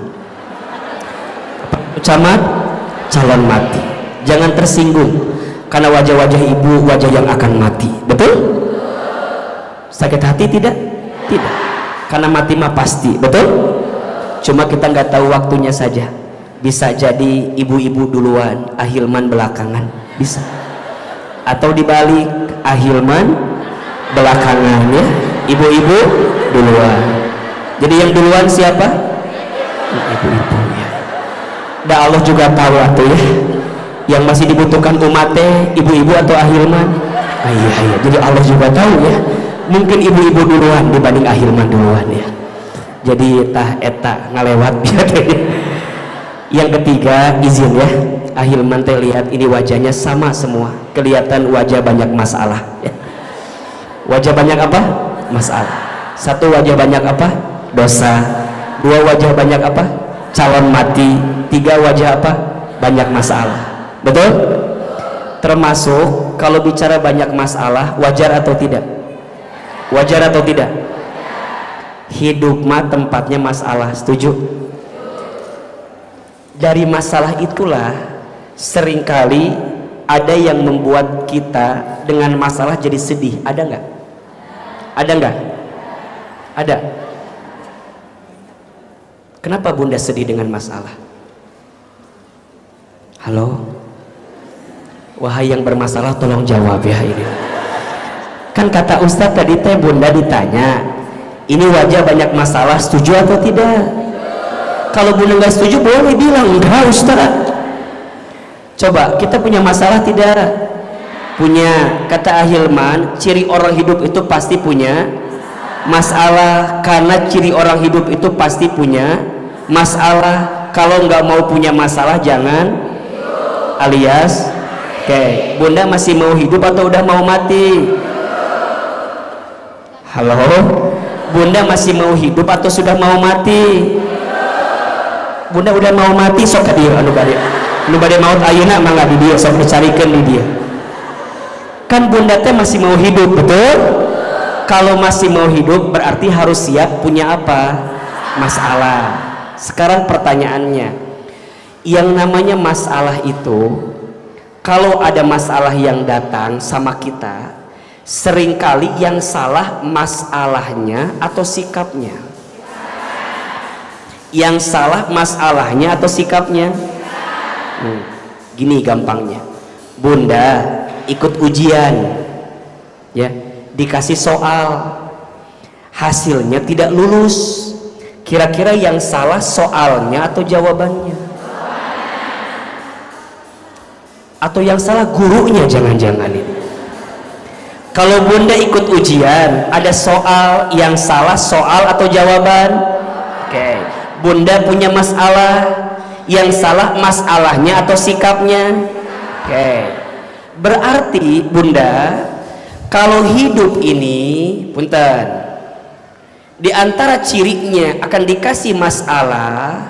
Camat calon mati. Jangan tersinggung karena wajah-wajah ibu wajah yang akan mati. Betul? Sakit hati tidak? Tidak. Karena mati mah pasti. Betul? Cuma kita nggak tahu waktunya saja. Bisa jadi ibu-ibu duluan, ahilman belakangan. Bisa. Atau dibalik, ahilman belakangan ya. Ibu-ibu duluan. Jadi yang duluan siapa? Ibu-ibu ya. Da Allah juga tahu atuh ya. Yang masih dibutuhkan umatnya ibu-ibu atau ahilman. Ah, iya iya. Jadi Allah juga tahu ya. Mungkin ibu-ibu duluan dibanding ahilman duluan ya. Jadi tah eta ngalewat biasanya. Yang ketiga, izin ya. Ahilman teh lihat ini wajahnya sama semua. Kelihatan wajah banyak masalah ya. Wajah banyak apa? Masalah. Satu wajah banyak apa? Dosa. Dua wajah banyak apa? Calon mati. Tiga wajah apa? Banyak masalah. Betul? Termasuk kalau bicara banyak masalah, wajar atau tidak? Wajar atau tidak? Hidup mah tempatnya masalah. Setuju? Dari masalah itulah seringkali ada yang membuat kita dengan masalah jadi sedih. Ada nggak? Ada nggak? Ada? Kenapa bunda sedih dengan masalah? Halo? Wahai yang bermasalah tolong jawab ya ini. Kan kata Ustadz tadi teh bunda ditanya, ini wajah banyak masalah, setuju atau tidak? Kalau bunda nggak setuju boleh bilang enggak Ustadz. Coba kita punya masalah tidak? Punya. Kata Ahilman, ciri orang hidup itu pasti punya masalah. Karena ciri orang hidup itu pasti punya masalah. Kalau nggak mau punya masalah jangan alias. Oke, okay. Bunda masih mau hidup atau udah mau mati? Halo, bunda masih mau hidup atau sudah mau mati? Bunda udah mau mati, sok ke dia anu bade anu bade maut ayeuna mangga di dia, sok dicarikan di dia. Kan bunda teh masih mau hidup, betul? Kalau masih mau hidup berarti harus siap punya apa? Masalah. Sekarang pertanyaannya, yang namanya masalah itu, kalau ada masalah yang datang sama kita, seringkali yang salah masalahnya atau sikapnya? Yang salah masalahnya atau sikapnya? Hmm, gini gampangnya, bunda ikut ujian ya, dikasih soal, hasilnya tidak lulus, kira-kira yang salah soalnya atau jawabannya? Atau yang salah gurunya jangan-jangan ini? Kalau bunda ikut ujian, ada soal, yang salah soal atau jawaban? Oke, okay. Bunda punya masalah, yang salah masalahnya atau sikapnya? Oke, okay. Berarti bunda, kalau hidup ini, punten, di antara cirinya akan dikasih masalah,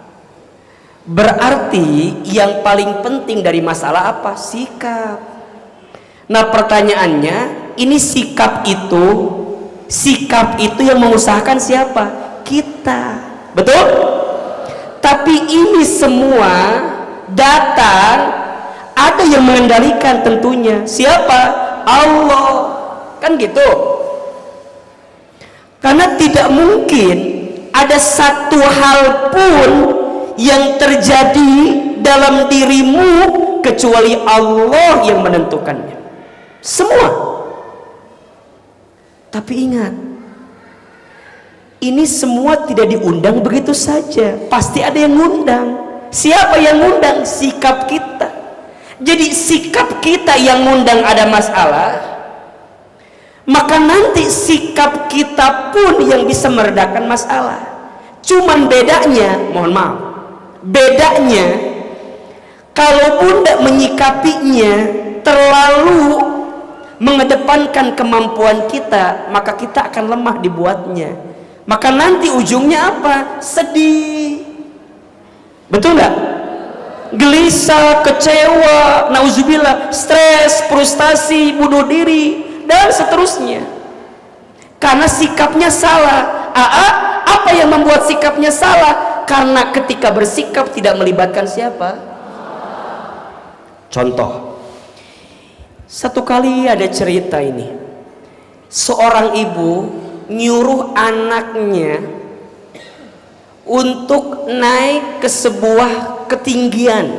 berarti yang paling penting dari masalah apa? Sikap. Nah pertanyaannya, ini sikap itu, sikap itu yang mengusahakan siapa? Kita, betul? Tapi ini semua datang, ada yang mengendalikan tentunya. Siapa? Allah. Kan gitu. Karena tidak mungkin ada satu hal pun yang terjadi dalam dirimu kecuali Allah yang menentukannya. Semua. Tapi ingat, ini semua tidak diundang begitu saja. Pasti ada yang ngundang. Siapa yang ngundang? Sikap kita. Jadi sikap kita yang ngundang ada masalah, maka nanti sikap kita pun yang bisa meredakan masalah. Cuman bedanya, mohon maaf, bedanya kalau bunda menyikapinya terlalu mengedepankan kemampuan kita, maka kita akan lemah dibuatnya. Maka nanti ujungnya apa? Sedih. Betul nggak? Gelisah, kecewa, nauzubillah, stres, frustasi, bunuh diri, dan seterusnya. Karena sikapnya salah. Aa, apa yang membuat sikapnya salah? Karena ketika bersikap tidak melibatkan siapa? Contoh, satu kali ada cerita ini, seorang ibu nyuruh anaknya untuk naik ke sebuah ketinggian,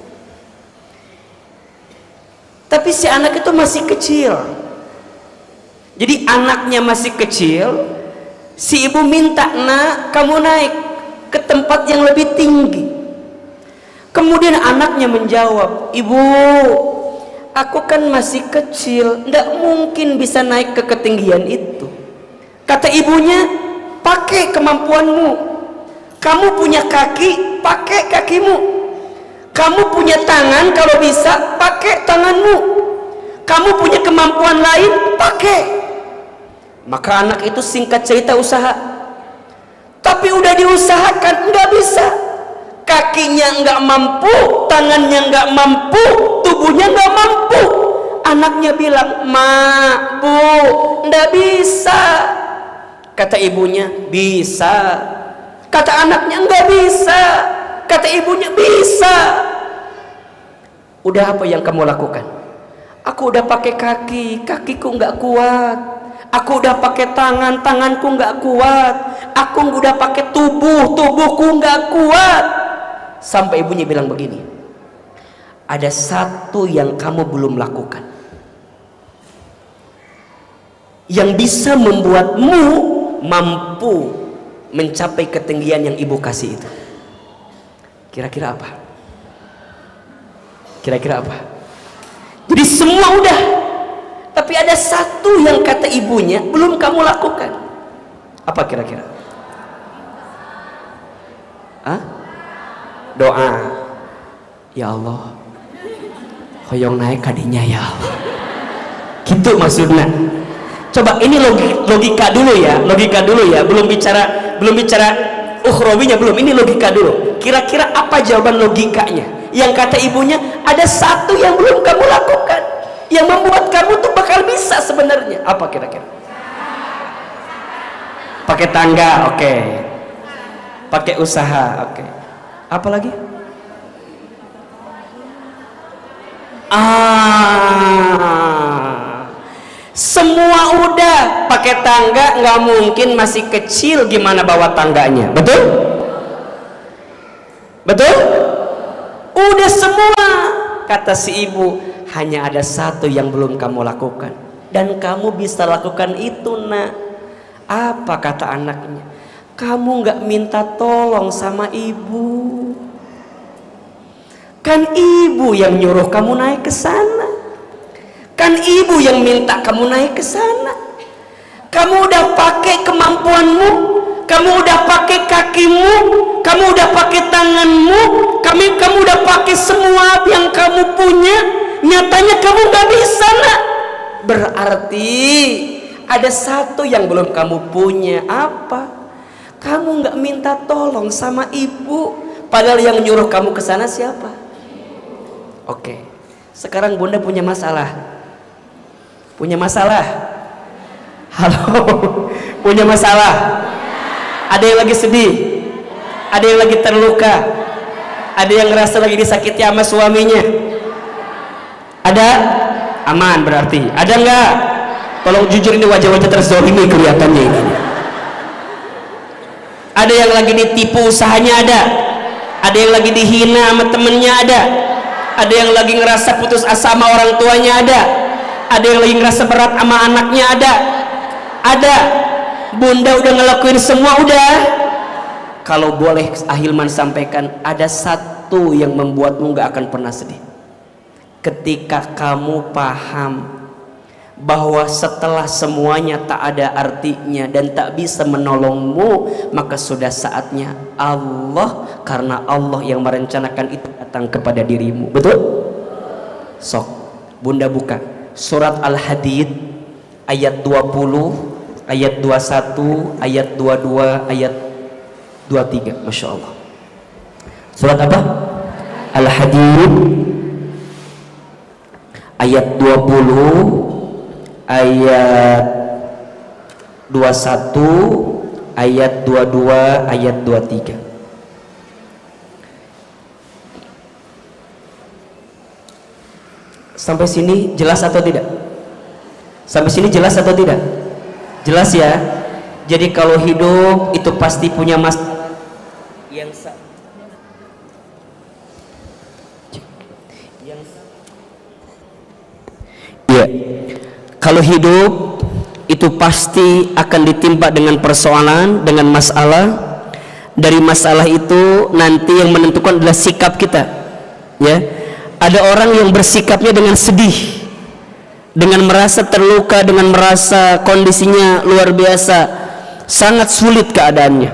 tapi si anak itu masih kecil. Jadi anaknya masih kecil, si ibu minta, nak kamu naik ke tempat yang lebih tinggi. Kemudian anaknya menjawab, ibu, aku kan masih kecil, tidak mungkin bisa naik ke ketinggian itu. Kata ibunya, pakai kemampuanmu. Kamu punya kaki, pakai kakimu. Kamu punya tangan, kalau bisa pakai tanganmu. Kamu punya kemampuan lain, pakai. Maka anak itu singkat cerita usaha. Tapi udah diusahakan, nggak bisa. Kakinya nggak mampu, tangannya nggak mampu, tubuhnya nggak mampu. Anaknya bilang, ma, bu, nggak bisa. Kata ibunya, bisa. Kata anaknya, nggak bisa. Kata ibunya, bisa. Udah apa yang kamu lakukan? Aku udah pakai kaki, kakiku nggak kuat. Aku udah pakai tangan, tanganku nggak kuat. Aku udah pakai tubuh, tubuhku nggak kuat. Sampai ibunya bilang begini, ada satu yang kamu belum lakukan, yang bisa membuatmu mampu mencapai ketinggian yang ibu kasih itu. Kira-kira apa? Kira-kira apa? Jadi semua udah, tapi ada satu yang kata ibunya belum kamu lakukan. Apa kira-kira? Hah? Doa. Ya Allah, hoyong naik kadinya ya Allah. Gitu maksudnya. Coba ini logika dulu ya, logika dulu ya. Belum bicara, belum bicara ukhrawinya belum. Ini logika dulu. Kira-kira apa jawaban logikanya? Yang kata ibunya, ada satu yang belum kamu lakukan, yang membuat kamu tuh bakal bisa sebenarnya. Apa kira-kira? Pakai tangga, oke. Okay. Pakai usaha, oke. Okay. Apa lagi? Ah, semua udah. Pakai tangga nggak mungkin, masih kecil, gimana bawa tangganya? Betul? Betul? Udah semua. Kata si ibu, hanya ada satu yang belum kamu lakukan, dan kamu bisa lakukan itu, nak. Apa kata anaknya? Kamu nggak minta tolong sama ibu, kan ibu yang nyuruh kamu naik ke sana, kan ibu yang minta kamu naik ke sana. Kamu udah pakai kemampuanmu, kamu udah pakai kakimu, kamu udah pakai tanganmu, kami kamu udah pakai semua yang kamu punya. Nyatanya kamu nggak bisa, nak. Berarti ada satu yang belum kamu punya. Apa? Kamu nggak minta tolong sama ibu, padahal yang nyuruh kamu ke sana siapa? Oke, sekarang bunda punya masalah. Punya masalah? Halo, punya masalah? Ada yang lagi sedih? Ada yang lagi terluka? Ada yang ngerasa lagi disakiti sama suaminya? Ada? Aman berarti. Ada nggak? Tolong jujur, ini wajah-wajah terzolimi kelihatannya ini. Ada yang lagi ditipu usahanya, ada. Ada yang lagi dihina sama temennya, ada. Ada yang lagi ngerasa putus asa sama orang tuanya, ada. Ada yang lagi ngerasa berat sama anaknya, ada. Ada. Bunda udah ngelakuin semua, udah. Kalau boleh Ahilman sampaikan, ada satu yang membuatmu gak akan pernah sedih. Ketika kamu paham bahwa setelah semuanya tak ada artinya dan tak bisa menolongmu, maka sudah saatnya Allah, karena Allah yang merencanakan itu, datang kepada dirimu. Betul? Sok, bunda buka surat Al-Hadid ayat dua puluh, ayat dua puluh satu, ayat dua puluh dua, ayat dua puluh tiga. Masya Allah. Surat apa? Al-Hadid ayat dua puluh, ayat dua puluh satu, ayat dua puluh dua, ayat dua puluh tiga. Sampai sini jelas atau tidak? Sampai sini jelas atau tidak? Jelas ya. Jadi kalau hidup itu pasti punya mas yang sa yang ya. Kalau hidup itu pasti akan ditimpa dengan persoalan, dengan masalah. Dari masalah itu nanti yang menentukan adalah sikap kita. Ya, ada orang yang bersikapnya dengan sedih, dengan merasa terluka, dengan merasa kondisinya luar biasa, sangat sulit keadaannya.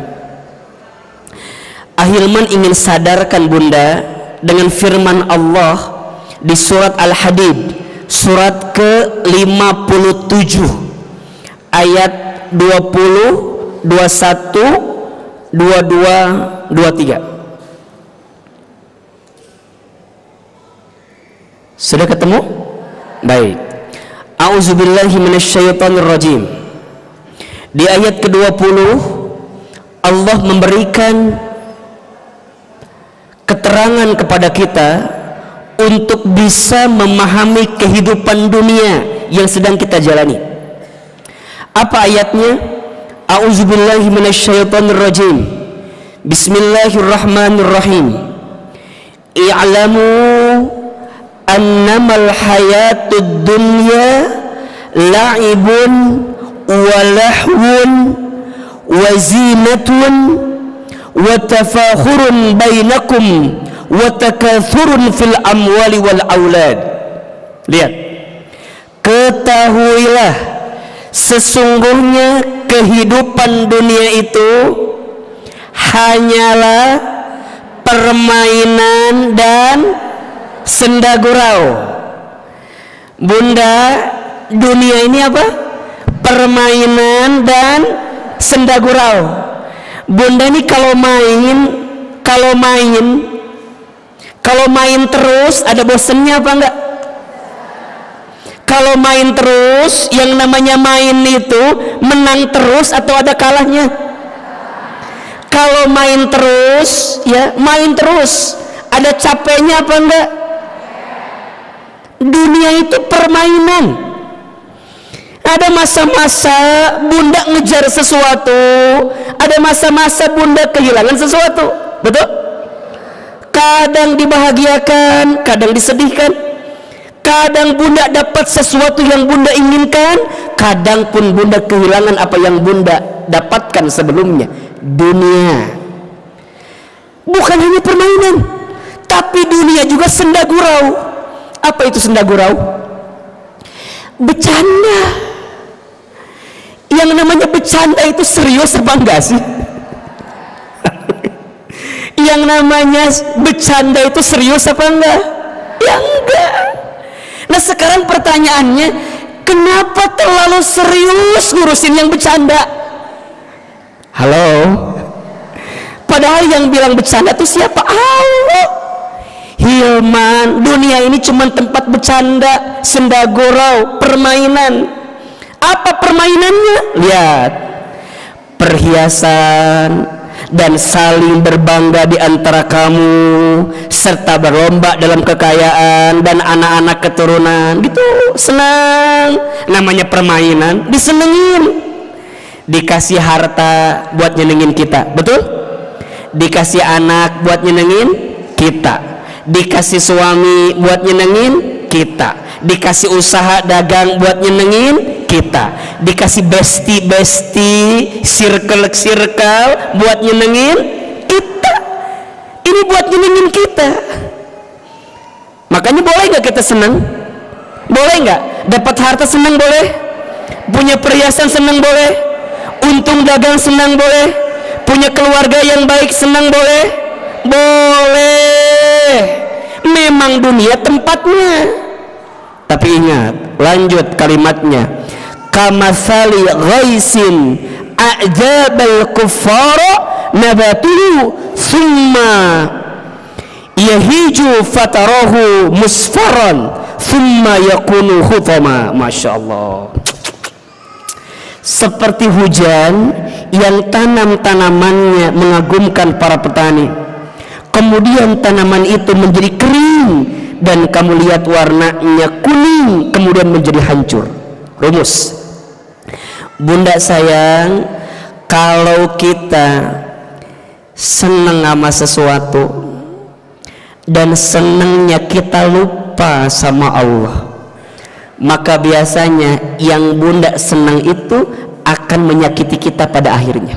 Ahilman ingin sadarkan bunda dengan firman Allah di surat Al-Hadid, surat ke lima puluh tujuh, ayat dua puluh, dua puluh satu, dua puluh dua, dua puluh tiga. Sudah ketemu? Baik. A'udzubillahi minasyaitonirrajim. Di ayat ke dua puluh Allah memberikan keterangan kepada kita untuk bisa memahami kehidupan dunia yang sedang kita jalani. Apa ayatnya? A'udzubillahi minasyaitonirrajim. Bismillahirrahmanirrahim. I'lamu annamal hayatud dunya la'ibun wa lahwun wa zinatun wa tafakhurun bainakum wa takathurun fil amwali wal aulad. Lihat, ketahuilah sesungguhnya kehidupan dunia itu hanyalah permainan dan senda gurau. Bunda, dunia ini apa? Permainan dan senda gurau. Bunda ini kalau main, kalau main, kalau main terus ada bosennya apa enggak? Kalau main terus, yang namanya main itu menang terus atau ada kalahnya? Kalau main terus, ya main terus, ada capeknya apa enggak? Dunia itu permainan. Ada masa-masa bunda ngejar sesuatu, ada masa-masa bunda kehilangan sesuatu, betul? Kadang dibahagiakan, kadang disedihkan. Kadang bunda dapat sesuatu yang bunda inginkan, kadang pun bunda kehilangan apa yang bunda dapatkan sebelumnya. Dunia bukan hanya permainan, tapi dunia juga senda gurau. Apa itu senda gurau? Bercanda. Yang namanya bercanda itu serius apa enggak sih? Yang namanya bercanda itu serius apa enggak? Ya enggak. Nah sekarang pertanyaannya, kenapa terlalu serius ngurusin yang bercanda? Halo? Padahal yang bilang bercanda itu siapa? Allah. Hilman, dunia ini cuma tempat bercanda, senda gurau, permainan. Apa permainannya? Lihat, perhiasan dan saling berbangga di antara kamu, serta berlomba dalam kekayaan dan anak-anak keturunan, gitu. Senang, namanya permainan, disenengin. Dikasih harta buat nyenengin kita, betul? Dikasih anak buat nyenengin kita, dikasih suami buat nyenengin kita, dikasih usaha dagang buat nyenengin kita, dikasih besti-besti, circle-circle buat nyenengin kita. Ini buat nyenengin kita. Makanya boleh nggak kita senang? Boleh nggak? Dapat harta senang boleh? Punya perhiasan senang boleh? Untung dagang senang boleh? Punya keluarga yang baik senang boleh? Boleh. Memang dunia tempatnya. Tapi ingat, lanjut kalimatnya, kamathali ghaisin a'jabal kuffara nabatuhu thumma yahiju fatarahu musfaran thumma yakunu khutama. Masya Allah. Seperti hujan yang tanam-tanamannya mengagumkan para petani, kemudian tanaman itu menjadi kering dan kamu lihat warnanya kuning, kemudian menjadi hancur. Rumus, bunda sayang, kalau kita senang sama sesuatu dan senangnya kita lupa sama Allah, maka biasanya yang bunda senang itu akan menyakiti kita pada akhirnya.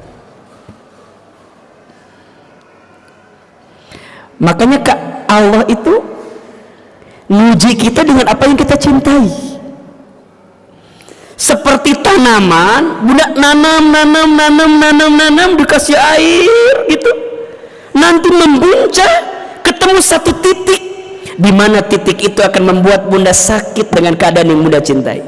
Makanya Kak, Allah itu nguji kita dengan apa yang kita cintai. Seperti tanaman, bunda nanam, nanam, nanam, nanam, nanam, dikasih air gitu, nanti membuncah, ketemu satu titik, di mana titik itu akan membuat bunda sakit dengan keadaan yang bunda cintai.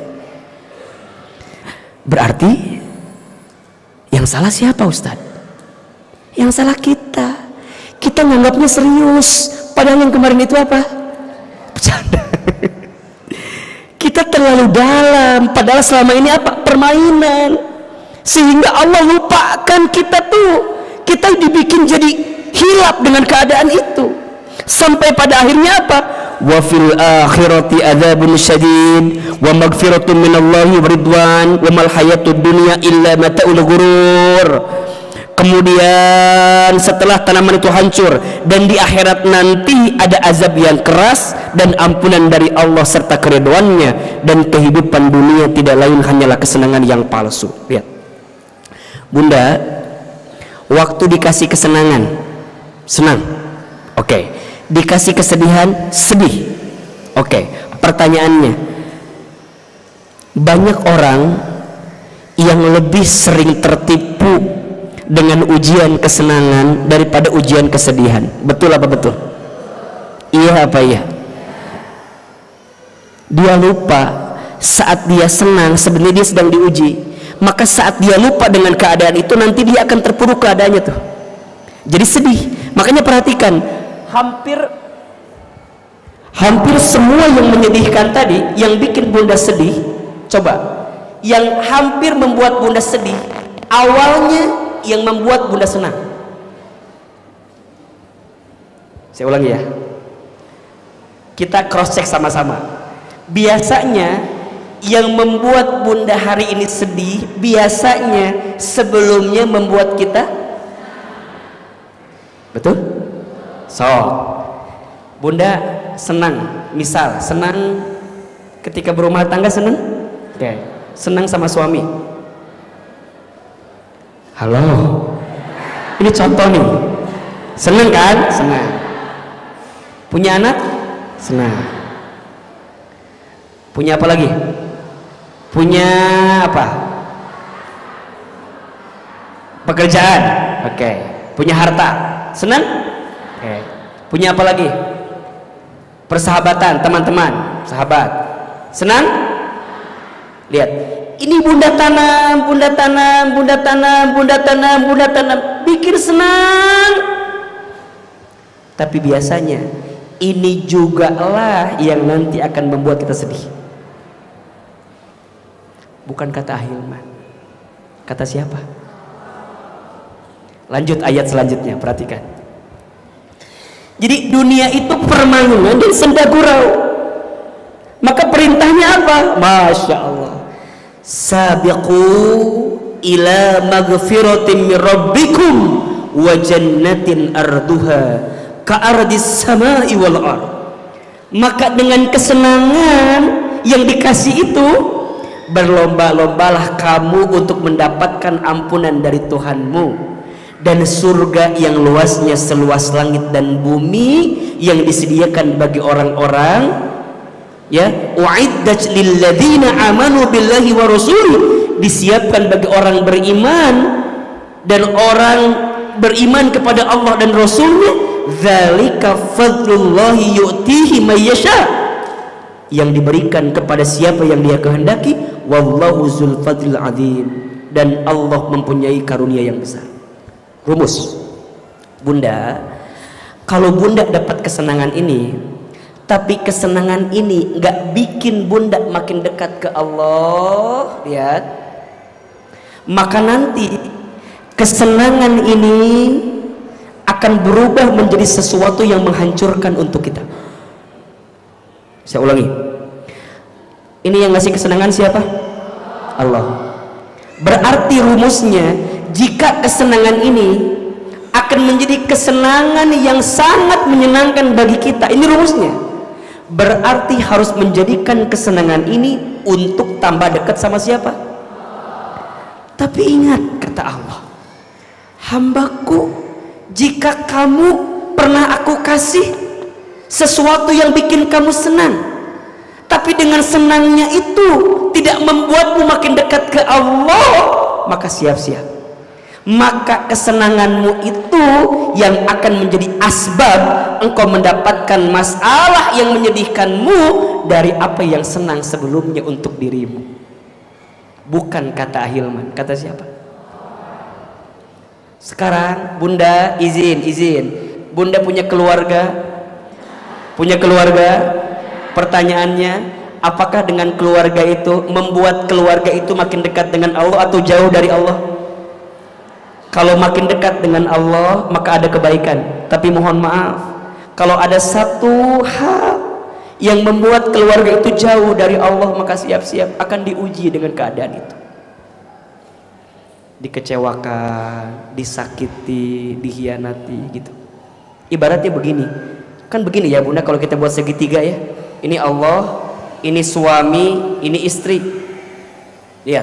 Berarti yang salah siapa, Ustadz? Yang salah kita. Kita nganggapnya serius, padahal yang kemarin itu apa? Bercanda. Kita terlalu dalam, padahal selama ini apa? Permainan. Sehingga Allah lupakan kita tuh. Kita dibikin jadi hilap dengan keadaan itu. Sampai pada akhirnya apa? wa fil akhirati adzabun syadid wa maghfiratun minallahi wa ridwan wa mal hayatud dunya illa mata'ul ghurur. Kemudian setelah tanaman itu hancur dan di akhirat nanti ada azab yang keras dan ampunan dari Allah serta keridhoannya, dan kehidupan dunia tidak lain hanyalah kesenangan yang palsu. Lihat Bunda, waktu dikasih kesenangan senang, oke okay. Dikasih kesedihan sedih, oke okay. Pertanyaannya, banyak orang yang lebih sering tertipu dengan ujian kesenangan daripada ujian kesedihan. Betul apa betul? Iya apa iya? Dia lupa saat dia senang sebenarnya dia sedang diuji. Maka saat dia lupa dengan keadaan itu, nanti dia akan terpuruk keadaannya tuh, jadi sedih. Makanya perhatikan, hampir hampir semua yang menyedihkan tadi, yang bikin Bunda sedih, coba yang hampir membuat Bunda sedih awalnya yang membuat Bunda senang. Saya ulangi ya, kita cross check sama-sama. Biasanya yang membuat Bunda hari ini sedih, biasanya sebelumnya membuat kita, betul? So Bunda senang, misal senang ketika berumah tangga, senang, oke okay. Senang sama suami. Halo, ini contoh nih. Senang kan? Senang. Punya anak? Senang. Punya apa lagi? Punya apa? Pekerjaan? Oke okay. Punya harta? Senang? Oke okay. Punya apa lagi? Persahabatan, teman-teman, sahabat. Senang? Lihat, ini Bunda tanam, Bunda tanam, Bunda tanam, Bunda tanam, Bunda tanam, bikin senang. Tapi biasanya ini juga lah yang nanti akan membuat kita sedih. Bukan kata Ahilman, kata siapa? Lanjut ayat selanjutnya, perhatikan. Jadi dunia itu permainan dan senda gurau. Maka perintahnya apa? Masya Allah, sabiqu ila maghfiratin min rabbikum wa jannatin arduha ka'ardis samai wal ard. Maka dengan kesenangan yang dikasih itu, berlomba-lombalah kamu untuk mendapatkan ampunan dari Tuhanmu dan surga yang luasnya seluas langit dan bumi, yang disediakan bagi orang-orang, ya, uiddat lil ladzina amanu billahi wa rasuli, disiapkan bagi orang beriman dan orang beriman kepada Allah dan Rasulnya. Dzalika fadlullahi yu'tihi may yasha, yang diberikan kepada siapa yang dia kehendaki. Wallahu dzul fadlil adzim, dan Allah mempunyai karunia yang besar. Rumus Bunda, kalau Bunda dapat kesenangan ini, tapi kesenangan ini nggak bikin Bunda makin dekat ke Allah, lihat, maka nanti kesenangan ini akan berubah menjadi sesuatu yang menghancurkan untuk kita. Saya ulangi, ini yang ngasih kesenangan siapa? Allah. Berarti rumusnya, jika kesenangan ini akan menjadi kesenangan yang sangat menyenangkan bagi kita, ini rumusnya, berarti harus menjadikan kesenangan ini untuk tambah dekat sama siapa? Tapi ingat kata Allah, hambaku, jika kamu pernah aku kasih sesuatu yang bikin kamu senang, tapi dengan senangnya itu tidak membuatmu makin dekat ke Allah, maka siap-siap, maka kesenanganmu itu yang akan menjadi asbab engkau mendapatkan masalah yang menyedihkanmu dari apa yang senang sebelumnya untuk dirimu. Bukan kata Ahilman, kata siapa? Sekarang Bunda izin, izin Bunda punya keluarga, punya keluarga. Pertanyaannya, apakah dengan keluarga itu membuat keluarga itu makin dekat dengan Allah atau jauh dari Allah? Kalau makin dekat dengan Allah, maka ada kebaikan. Tapi mohon maaf, kalau ada satu hal yang membuat keluarga itu jauh dari Allah, maka siap-siap akan diuji dengan keadaan itu. Dikecewakan, disakiti, dikhianati gitu. Ibaratnya begini, kan begini ya Bunda, kalau kita buat segitiga ya, ini Allah, ini suami, ini istri. Lihat,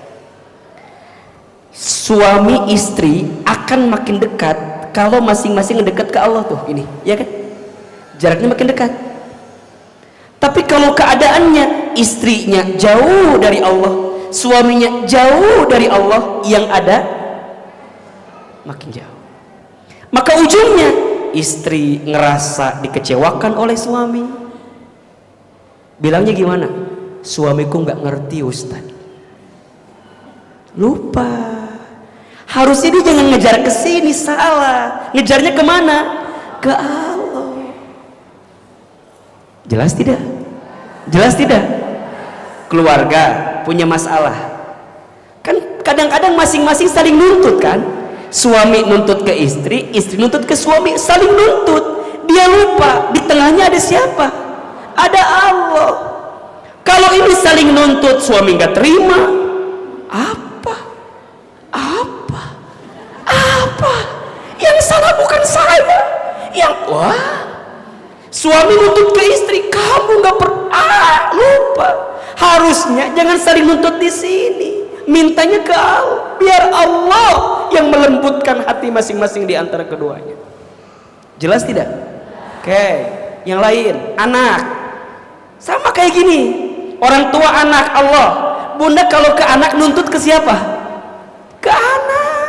suami istri akan makin dekat kalau masing-masing dekat ke Allah tuh, ini ya kan, jaraknya makin dekat. Tapi kalau keadaannya istrinya jauh dari Allah, suaminya jauh dari Allah, yang ada makin jauh. Maka ujungnya istri ngerasa dikecewakan oleh suami. Bilangnya gimana? Suamiku nggak ngerti Ustaz. Lupa. Harusnya dia jangan ngejar ke sini, salah. Ngejarnya kemana? Ke Allah. Jelas tidak? Jelas tidak? Keluarga punya masalah. Kan kadang-kadang masing-masing saling nuntut kan? Suami nuntut ke istri, istri nuntut ke suami, saling nuntut. Dia lupa di tengahnya ada siapa? Ada Allah. Kalau ini saling nuntut, suami nggak terima, apa? Apa? Apa? Yang salah bukan saya. Yang wah, suami nuntut ke istri, kamu nggak per, ah, lupa. Harusnya jangan saling nuntut di sini. Mintanya ke Allah, biar Allah yang melembutkan hati masing-masing di antara keduanya. Jelas tidak? Oke, yang lain, anak. Sama kayak gini. Orang tua anak Allah. Bunda kalau ke anak nuntut ke siapa? Ke anak.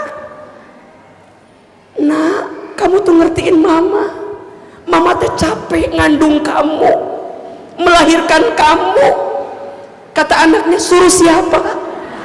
Nah, kamu tuh ngertiin mama. Mama tuh capek ngandung kamu, melahirkan kamu. Kata anaknya, suruh siapa?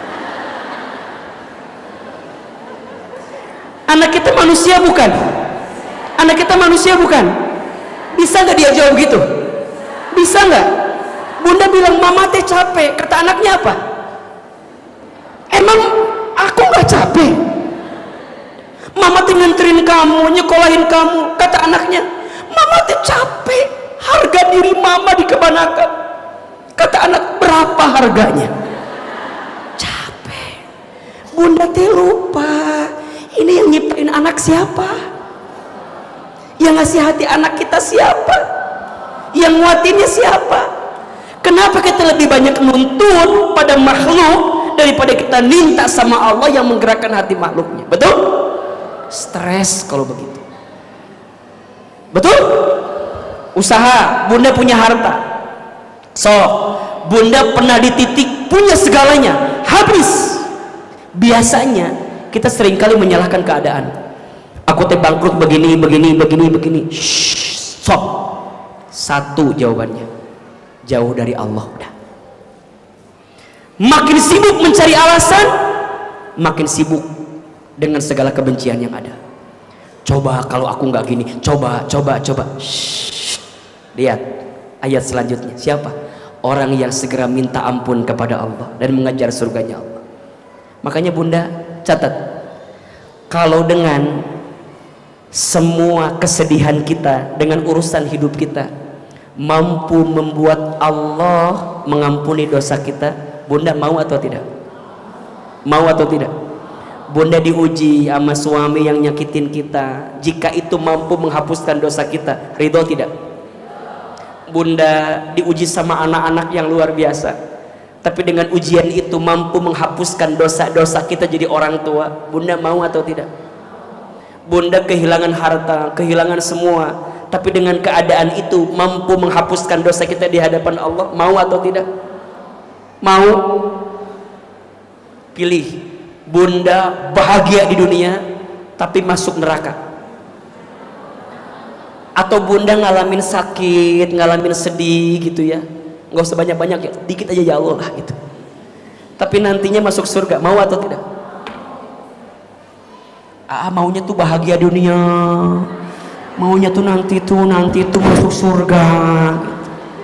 Anak kita manusia bukan? Anak kita manusia bukan? Bisa nggak dia jawab gitu? Bisa nggak? Bunda bilang mama teh capek, kata anaknya apa? Emang aku nggak capek? Mama teh nganterin kamu, nyekolahin kamu, kata anaknya. Mama teh capek, harga diri mama dikebanakan. Kata anak, berapa harganya? Capek. Bunda teh lupa. Ini yang nyiptain anak siapa? Yang ngasih hati anak kita siapa? Yang nguatinnya siapa? Kenapa kita lebih banyak nuntut pada makhluk daripada kita minta sama Allah yang menggerakkan hati makhluknya? Betul? Stres kalau begitu. Betul? Usaha, Bunda punya harta. So, Bunda pernah di titik punya segalanya, habis. Biasanya kita seringkali menyalahkan keadaan. Aku teh bangkrut begini, begini, begini, begini. Shh, stop. Satu jawabannya, jauh dari Allah udah. Makin sibuk mencari alasan, makin sibuk dengan segala kebencian yang ada. Coba kalau aku nggak gini, coba, coba, coba. Shh. Lihat ayat selanjutnya. Siapa? Orang yang segera minta ampun kepada Allah dan mengejar surganya Allah. Makanya Bunda catat, kalau dengan semua kesedihan kita, dengan urusan hidup kita mampu membuat Allah mengampuni dosa kita, Bunda mau atau tidak? Mau atau tidak? Bunda diuji sama suami yang nyakitin kita, jika itu mampu menghapuskan dosa kita, ridho tidak? Bunda diuji sama anak-anak yang luar biasa, tapi dengan ujian itu mampu menghapuskan dosa-dosa kita jadi orang tua, Bunda mau atau tidak? Bunda kehilangan harta, kehilangan semua, tapi dengan keadaan itu mampu menghapuskan dosa kita di hadapan Allah, mau atau tidak? Mau? Pilih. Bunda bahagia di dunia tapi masuk neraka, atau Bunda ngalamin sakit, ngalamin sedih gitu ya, nggak usah banyak-banyak ya, dikit aja ya Allah lah gitu, tapi nantinya masuk surga, mau atau tidak? Ah, maunya tuh bahagia dunia, maunya tuh nanti tuh nanti tuh masuk surga gitu.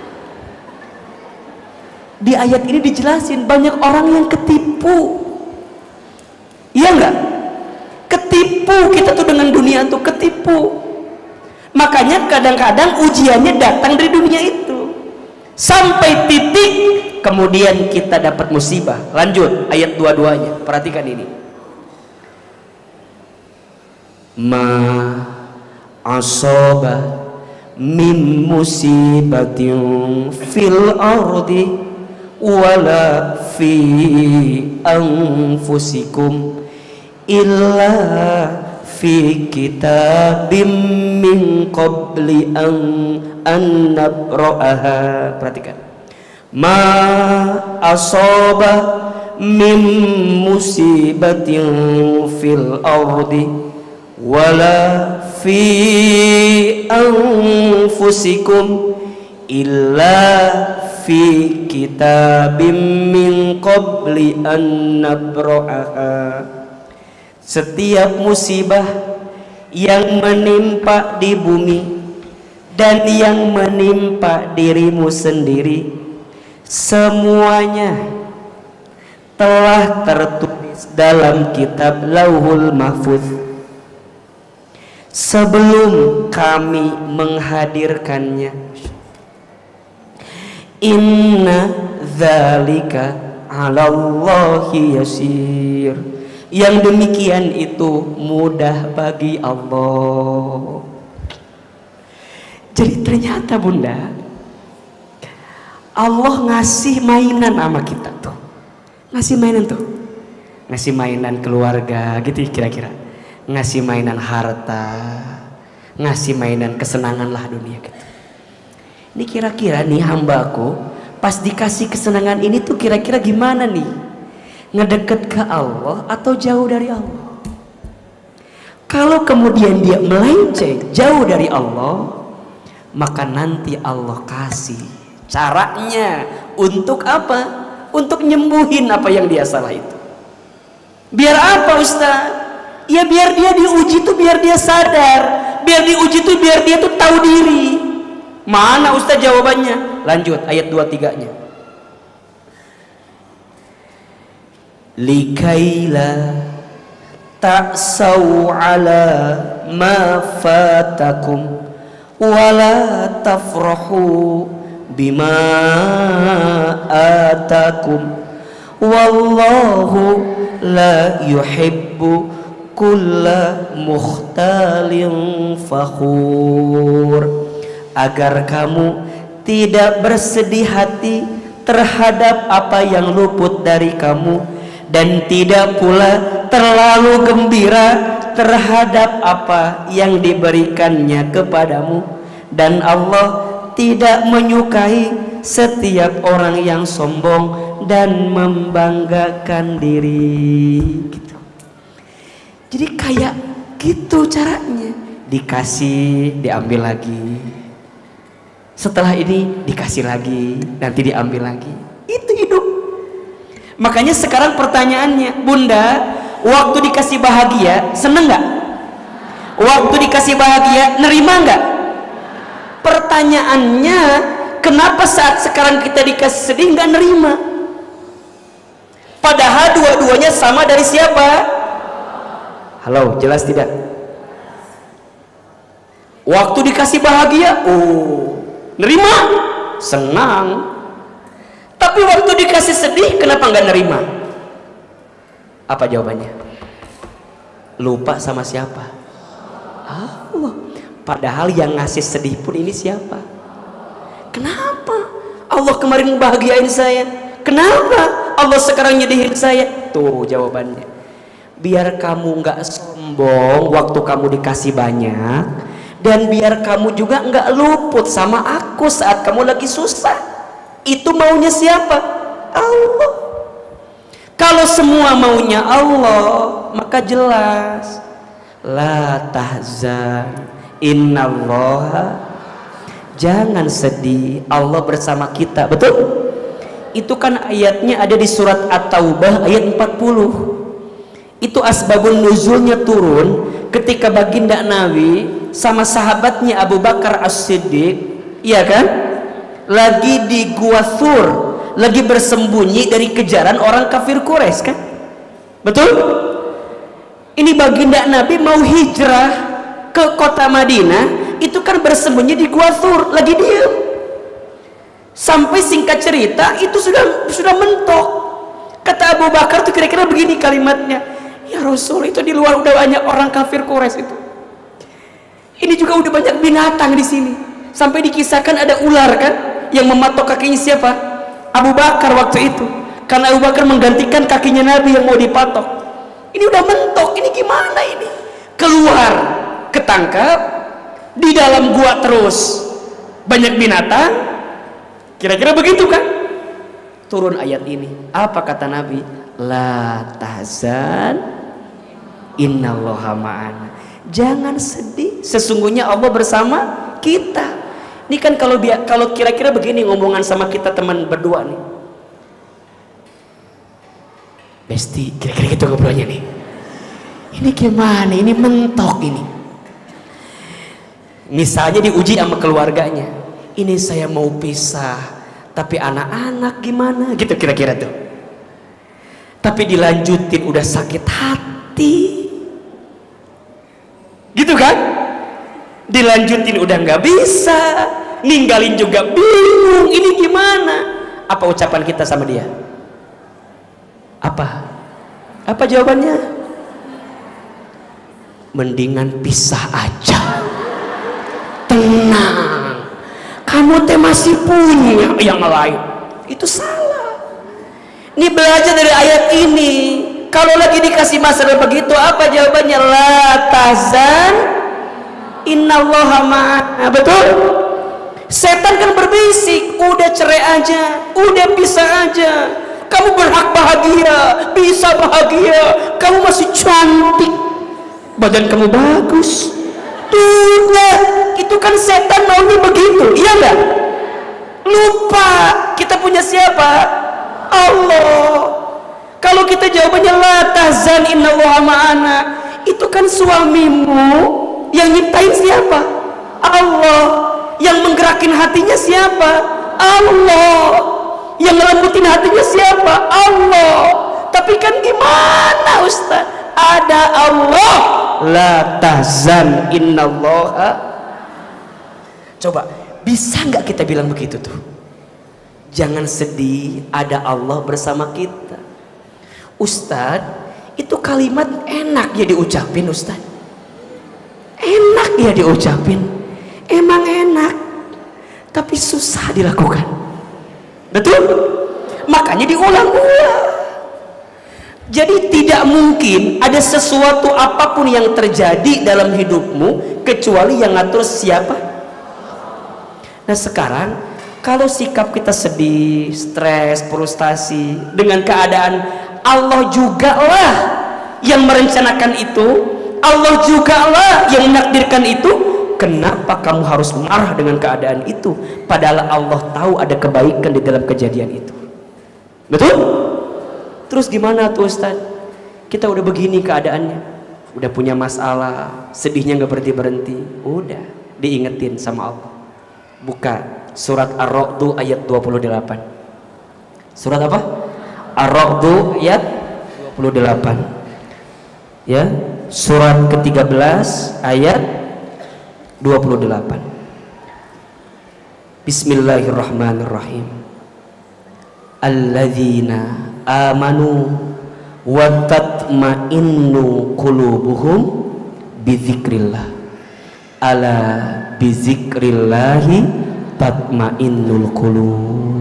Di ayat ini dijelasin banyak orang yang ketipu, iya nggak? Ketipu kita tuh dengan dunia tuh ketipu. Makanya kadang-kadang ujiannya datang dari dunia itu. sampai titik kemudian kita dapat musibah. Lanjut ayat dua-duanya, perhatikan ini. Ma asaba min musibatin fil ardi wala fi anfusikum illa fi kitabim min qabli an an nabra'aha. Perhatikan. Ma asaba min musibatin fil ardi wala fi anfusikum illa fi kitabim min qabli an nabra'aha. Setiap musibah yang menimpa di bumi dan yang menimpa dirimu sendiri, semuanya telah tertulis dalam kitab Lauhul Mahfuz sebelum kami menghadirkannya. Inna dzalika 'alallahi yasir. Yang demikian itu mudah bagi Allah. Jadi ternyata bunda, Allah ngasih mainan sama kita tuh. Ngasih mainan tuh. Ngasih mainan keluarga gitu kira-kira. Ngasih mainan harta. Ngasih mainan kesenangan lah dunia gitu. Ini kira-kira nih hambaku pas dikasih kesenangan ini tuh kira-kira gimana nih? Ngedeket ke Allah atau jauh dari Allah? Kalau kemudian dia melenceng jauh dari Allah, maka nanti Allah kasih caranya untuk apa? Untuk nyembuhin apa yang dia salah itu. Biar apa Ustaz? Ya biar dia diuji tuh biar dia sadar, biar diuji tuh biar dia tuh tahu diri. Mana Ustaz jawabannya? Lanjut ayat dua tiganya. Likaila ta'saw ala ma fatakum wala tafrahu bima atakum wallahu la yuhibbu kulla mukhtalin fakhur. Agar kamu tidak bersedih hati terhadap apa yang luput dari kamu dan tidak pula terlalu gembira terhadap apa yang diberikannya kepadamu, dan Allah tidak menyukai setiap orang yang sombong dan membanggakan diri gitu. Jadi kayak gitu caranya, dikasih diambil lagi, setelah ini dikasih lagi, nanti diambil lagi. Itu hidup. Makanya sekarang pertanyaannya, bunda, waktu dikasih bahagia seneng nggak? Waktu dikasih bahagia nerima nggak? Pertanyaannya, kenapa saat sekarang kita dikasih sedih nggak nerima? Padahal dua-duanya sama dari siapa? Halo, jelas tidak? Waktu dikasih bahagia, oh, nerima, senang. Tapi waktu dikasih sedih, kenapa nggak nerima? Apa jawabannya? Lupa sama siapa? Allah. Padahal yang ngasih sedih pun ini siapa? Kenapa Allah kemarin membahagiain saya? Kenapa Allah sekarang nyedihin saya? Tuh jawabannya. Biar kamu nggak sombong waktu kamu dikasih banyak, dan biar kamu juga nggak luput sama aku saat kamu lagi susah. Itu maunya siapa? Allah. Kalau semua maunya Allah, maka jelas la tahzan innallaha, jangan sedih, Allah bersama kita. Betul? Itu kan ayatnya ada di surat At-Taubah ayat empat puluh. Itu asbabun nuzulnya turun ketika baginda Nabi sama sahabatnya Abu Bakar As-Siddiq, iya kan? Lagi di Gua Thur, lagi bersembunyi dari kejaran orang kafir Quraisy kan? Betul? Ini baginda Nabi mau hijrah ke kota Madinah, itu kan bersembunyi di Gua Thur, lagi diam. Sampai singkat cerita itu sudah sudah mentok. Kata Abu Bakar tuh kira-kira begini kalimatnya, ya Rasul, itu di luar udah banyak orang kafir Quraisy itu. Ini juga udah banyak binatang di sini. Sampai dikisahkan ada ular kan yang mematok kakinya siapa? Abu Bakar waktu itu. Karena Abu Bakar menggantikan kakinya Nabi yang mau dipatok. Ini udah mentok, ini gimana ini? Keluar, ketangkap, di dalam gua terus banyak binatang. Kira-kira begitu kan? Turun ayat ini. Apa kata Nabi? La tahzan innallaha ma'ana. Jangan sedih, sesungguhnya Allah bersama kita. Ini kan kalau kalau kira-kira begini ngomongan sama kita teman berdua nih. Besti, kira-kira gitu ngobrolnya nih. Ini gimana? Ini mentok ini. Misalnya diuji sama keluarganya. Ini saya mau pisah, tapi anak-anak gimana? Gitu kira-kira tuh. Tapi dilanjutin udah sakit hati. Gitu kan? Dilanjutin udah nggak bisa, ninggalin juga bingung. Ini gimana? Apa ucapan kita sama dia? Apa? Apa jawabannya? Mendingan pisah aja. Tenang. Kamu teh masih punya yang lain. Itu salah. Ini belajar dari ayat ini. Kalau lagi dikasih masalah begitu, apa jawabannya? La tahzan innallaha ma'ana. Betul? Setan kan berbisik, udah cerai aja, udah pisah aja. Kamu berhak bahagia, bisa bahagia. Kamu masih cantik, badan kamu bagus. Tidak, itu kan setan maunya begitu, iya enggak? Lupa kita punya siapa? Allah. Kalau kita jawabannya la tahzan innallaha ma'ana, itu kan suamimu yang nyiptain siapa? Allah. Yang menggerakin hatinya siapa? Allah. Yang ngelembutin hatinya siapa? Allah. Tapi kan gimana Ustaz? Ada Allah. La tahzan innallaha. Coba, bisa nggak kita bilang begitu tuh? Jangan sedih, ada Allah bersama kita. Ustaz, itu kalimat enak ya diucapin Ustaz. Enak ya diucapin. Emang enak, tapi susah dilakukan. Betul? Makanya diulang-ulang. Jadi tidak mungkin ada sesuatu apapun yang terjadi dalam hidupmu kecuali yang ngatur siapa? Nah sekarang kalau sikap kita sedih, stres, frustasi dengan keadaan Allah jugalah yang merencanakan itu, Allah jugalah yang menakdirkan itu, kenapa kamu harus marah dengan keadaan itu? Padahal Allah tahu ada kebaikan di dalam kejadian itu. Betul? Terus gimana tuh Ustaz? Kita udah begini keadaannya, udah punya masalah, sedihnya nggak berhenti berhenti. Udah diingetin sama Allah. Buka surat Ar-Ra'd ayat dua puluh delapan. Surat apa? Ar-Ra'd ayat dua puluh delapan. Ya, surat ke tiga belas ayat dua puluh delapan. Bismillahirrahmanirrahim. Alladzina amanu wa tatma'innu qulubuhum bizikrillah. Ala bizikrillahi tatma'innul qulub.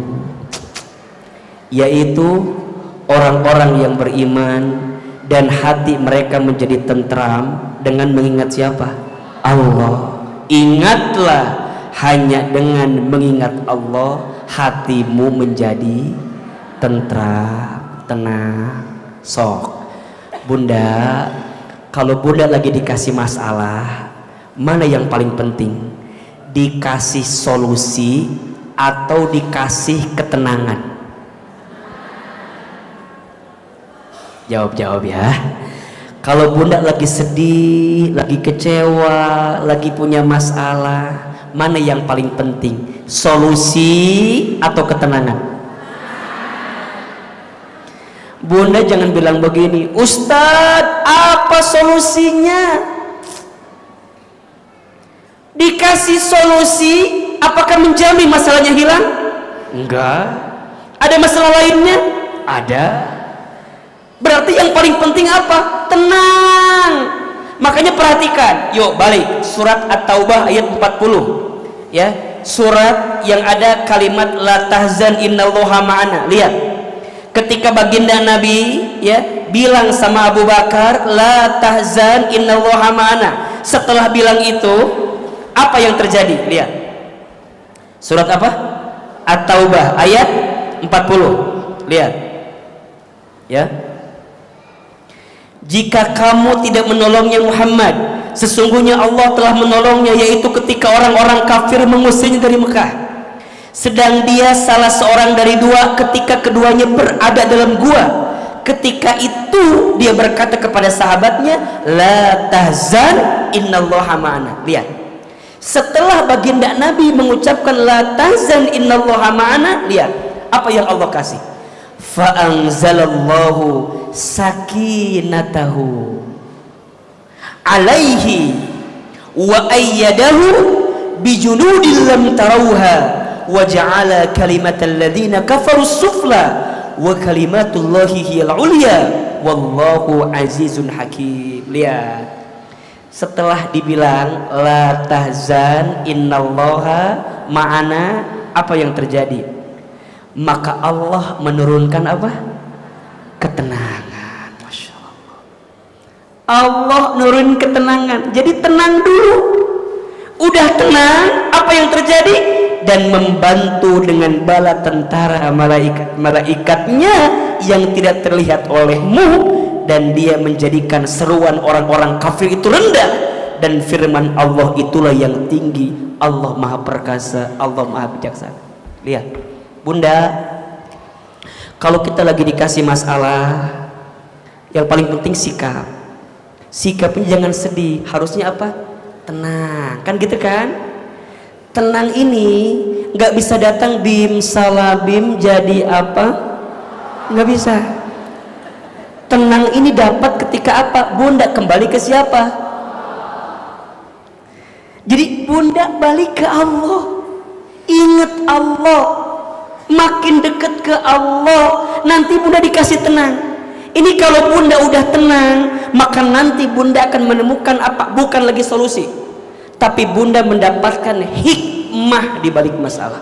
Yaitu orang-orang yang beriman dan hati mereka menjadi tentram dengan mengingat siapa? Allah. Ingatlah, hanya dengan mengingat Allah hatimu menjadi tentram, tenang. Sok Bunda, kalau Bunda lagi dikasih masalah, mana yang paling penting? Dikasih solusi atau dikasih ketenangan? Jawab-jawab ya. Kalau Bunda lagi sedih, lagi kecewa, lagi punya masalah, mana yang paling penting? Solusi atau ketenangan? Bunda jangan bilang begini, Ustadz apa solusinya? Dikasih solusi apakah menjamin masalahnya hilang? Enggak. Ada masalah lainnya? Ada. Berarti yang paling penting apa? Tenang. Makanya perhatikan. Yuk balik surat At-Taubah ayat empat puluh. Ya, surat yang ada kalimat la tahzan innallaha ma'ana. Lihat. Ketika baginda Nabi ya bilang sama Abu Bakar la tahzan innallaha ma'ana. Setelah bilang itu, apa yang terjadi? Lihat. Surat apa? At-Taubah ayat empat puluh. Lihat. Ya. Jika kamu tidak menolongnya Muhammad, sesungguhnya Allah telah menolongnya, yaitu ketika orang-orang kafir mengusirnya dari Mekah. Sedang dia salah seorang dari dua ketika keduanya berada dalam gua. Ketika itu dia berkata kepada sahabatnya, la tahzan innallaha ma'ana. Lihat. Setelah baginda Nabi mengucapkan la tahzan innallaha ma'ana, lihat apa yang Allah kasih. Fa anzalallahu sakinatahu alaihi wa ayyadahu bijunudin lam tarawha wa ja'ala kalimatal ladzina kafaru sufla wa kalimatullahi hiyal ulya wallahu azizun hakim. Lihat, setelah dibilang la tahzan innallaha ma'ana, apa yang terjadi? Maka Allah menurunkan apa? Ketenangan. Masya Allah. Allah nurun ketenangan. Jadi tenang dulu. Udah tenang, apa yang terjadi? Dan membantu dengan bala tentara malaikat malaikatnya yang tidak terlihat olehmu, dan dia menjadikan seruan orang-orang kafir itu rendah, dan firman Allah itulah yang tinggi. Allah maha perkasa, Allah maha bijaksana. Lihat Bunda, kalau kita lagi dikasih masalah, yang paling penting sikap. Sikapnya jangan sedih, harusnya apa? Tenang, kan gitu kan? Tenang ini nggak bisa datang bim salabim jadi apa? Nggak bisa. Tenang ini dapat ketika apa? Bunda kembali ke siapa? Jadi Bunda balik ke Allah, ingat Allah, makin dekat ke Allah, nanti Bunda dikasih tenang. Ini kalau Bunda udah tenang, maka nanti Bunda akan menemukan apa? Bukan lagi solusi, tapi Bunda mendapatkan hikmah di balik masalah.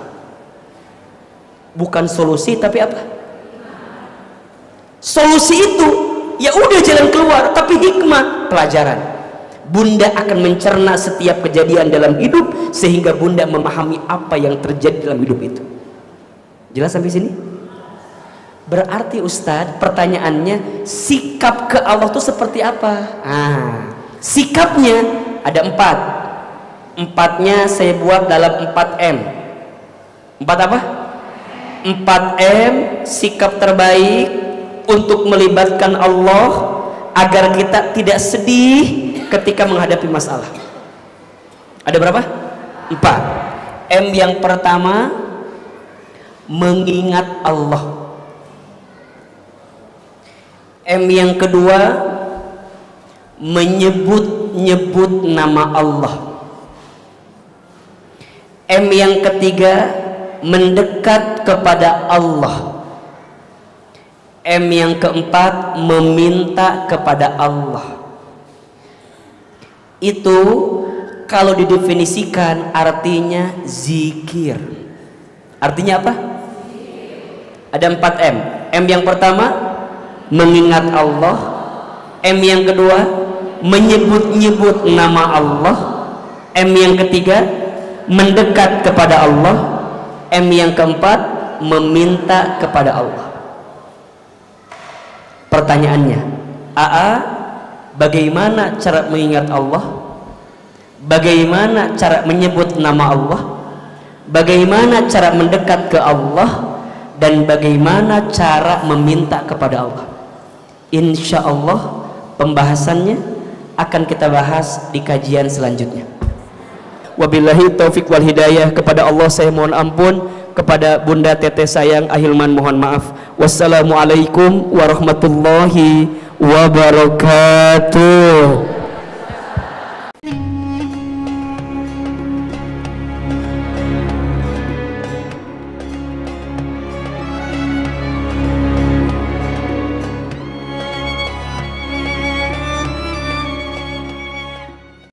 Bukan solusi, tapi apa? Solusi itu ya udah jalan keluar, tapi hikmah pelajaran. Bunda akan mencerna setiap kejadian dalam hidup sehingga Bunda memahami apa yang terjadi dalam hidup itu. Jelas sampai sini? Berarti Ustadz, pertanyaannya, sikap ke Allah itu seperti apa? Ah, sikapnya ada empat. Empatnya saya buat dalam empat M. Empat apa? Empat M, sikap terbaik untuk melibatkan Allah agar kita tidak sedih ketika menghadapi masalah. Ada berapa? Empat. M yang pertama, mengingat Allah. M yang kedua, menyebut-nyebut nama Allah. M yang ketiga, mendekat kepada Allah. M yang keempat, meminta kepada Allah. Itu kalau didefinisikan artinya zikir. Artinya apa? Ada empat M. M yang pertama, mengingat Allah. M yang kedua, menyebut-nyebut nama Allah. M yang ketiga, mendekat kepada Allah. M yang keempat, meminta kepada Allah. Pertanyaannya, A A, bagaimana cara mengingat Allah? Bagaimana cara menyebut nama Allah? Bagaimana cara mendekat ke Allah? Dan bagaimana cara meminta kepada Allah? Insya Allah pembahasannya akan kita bahas di kajian selanjutnya. Wabillahi taufiq wal hidayah. Kepada Allah saya mohon ampun, kepada Bunda Teteh sayang Ahilman mohon maaf. Wassalamualaikum warahmatullahi wabarakatuh.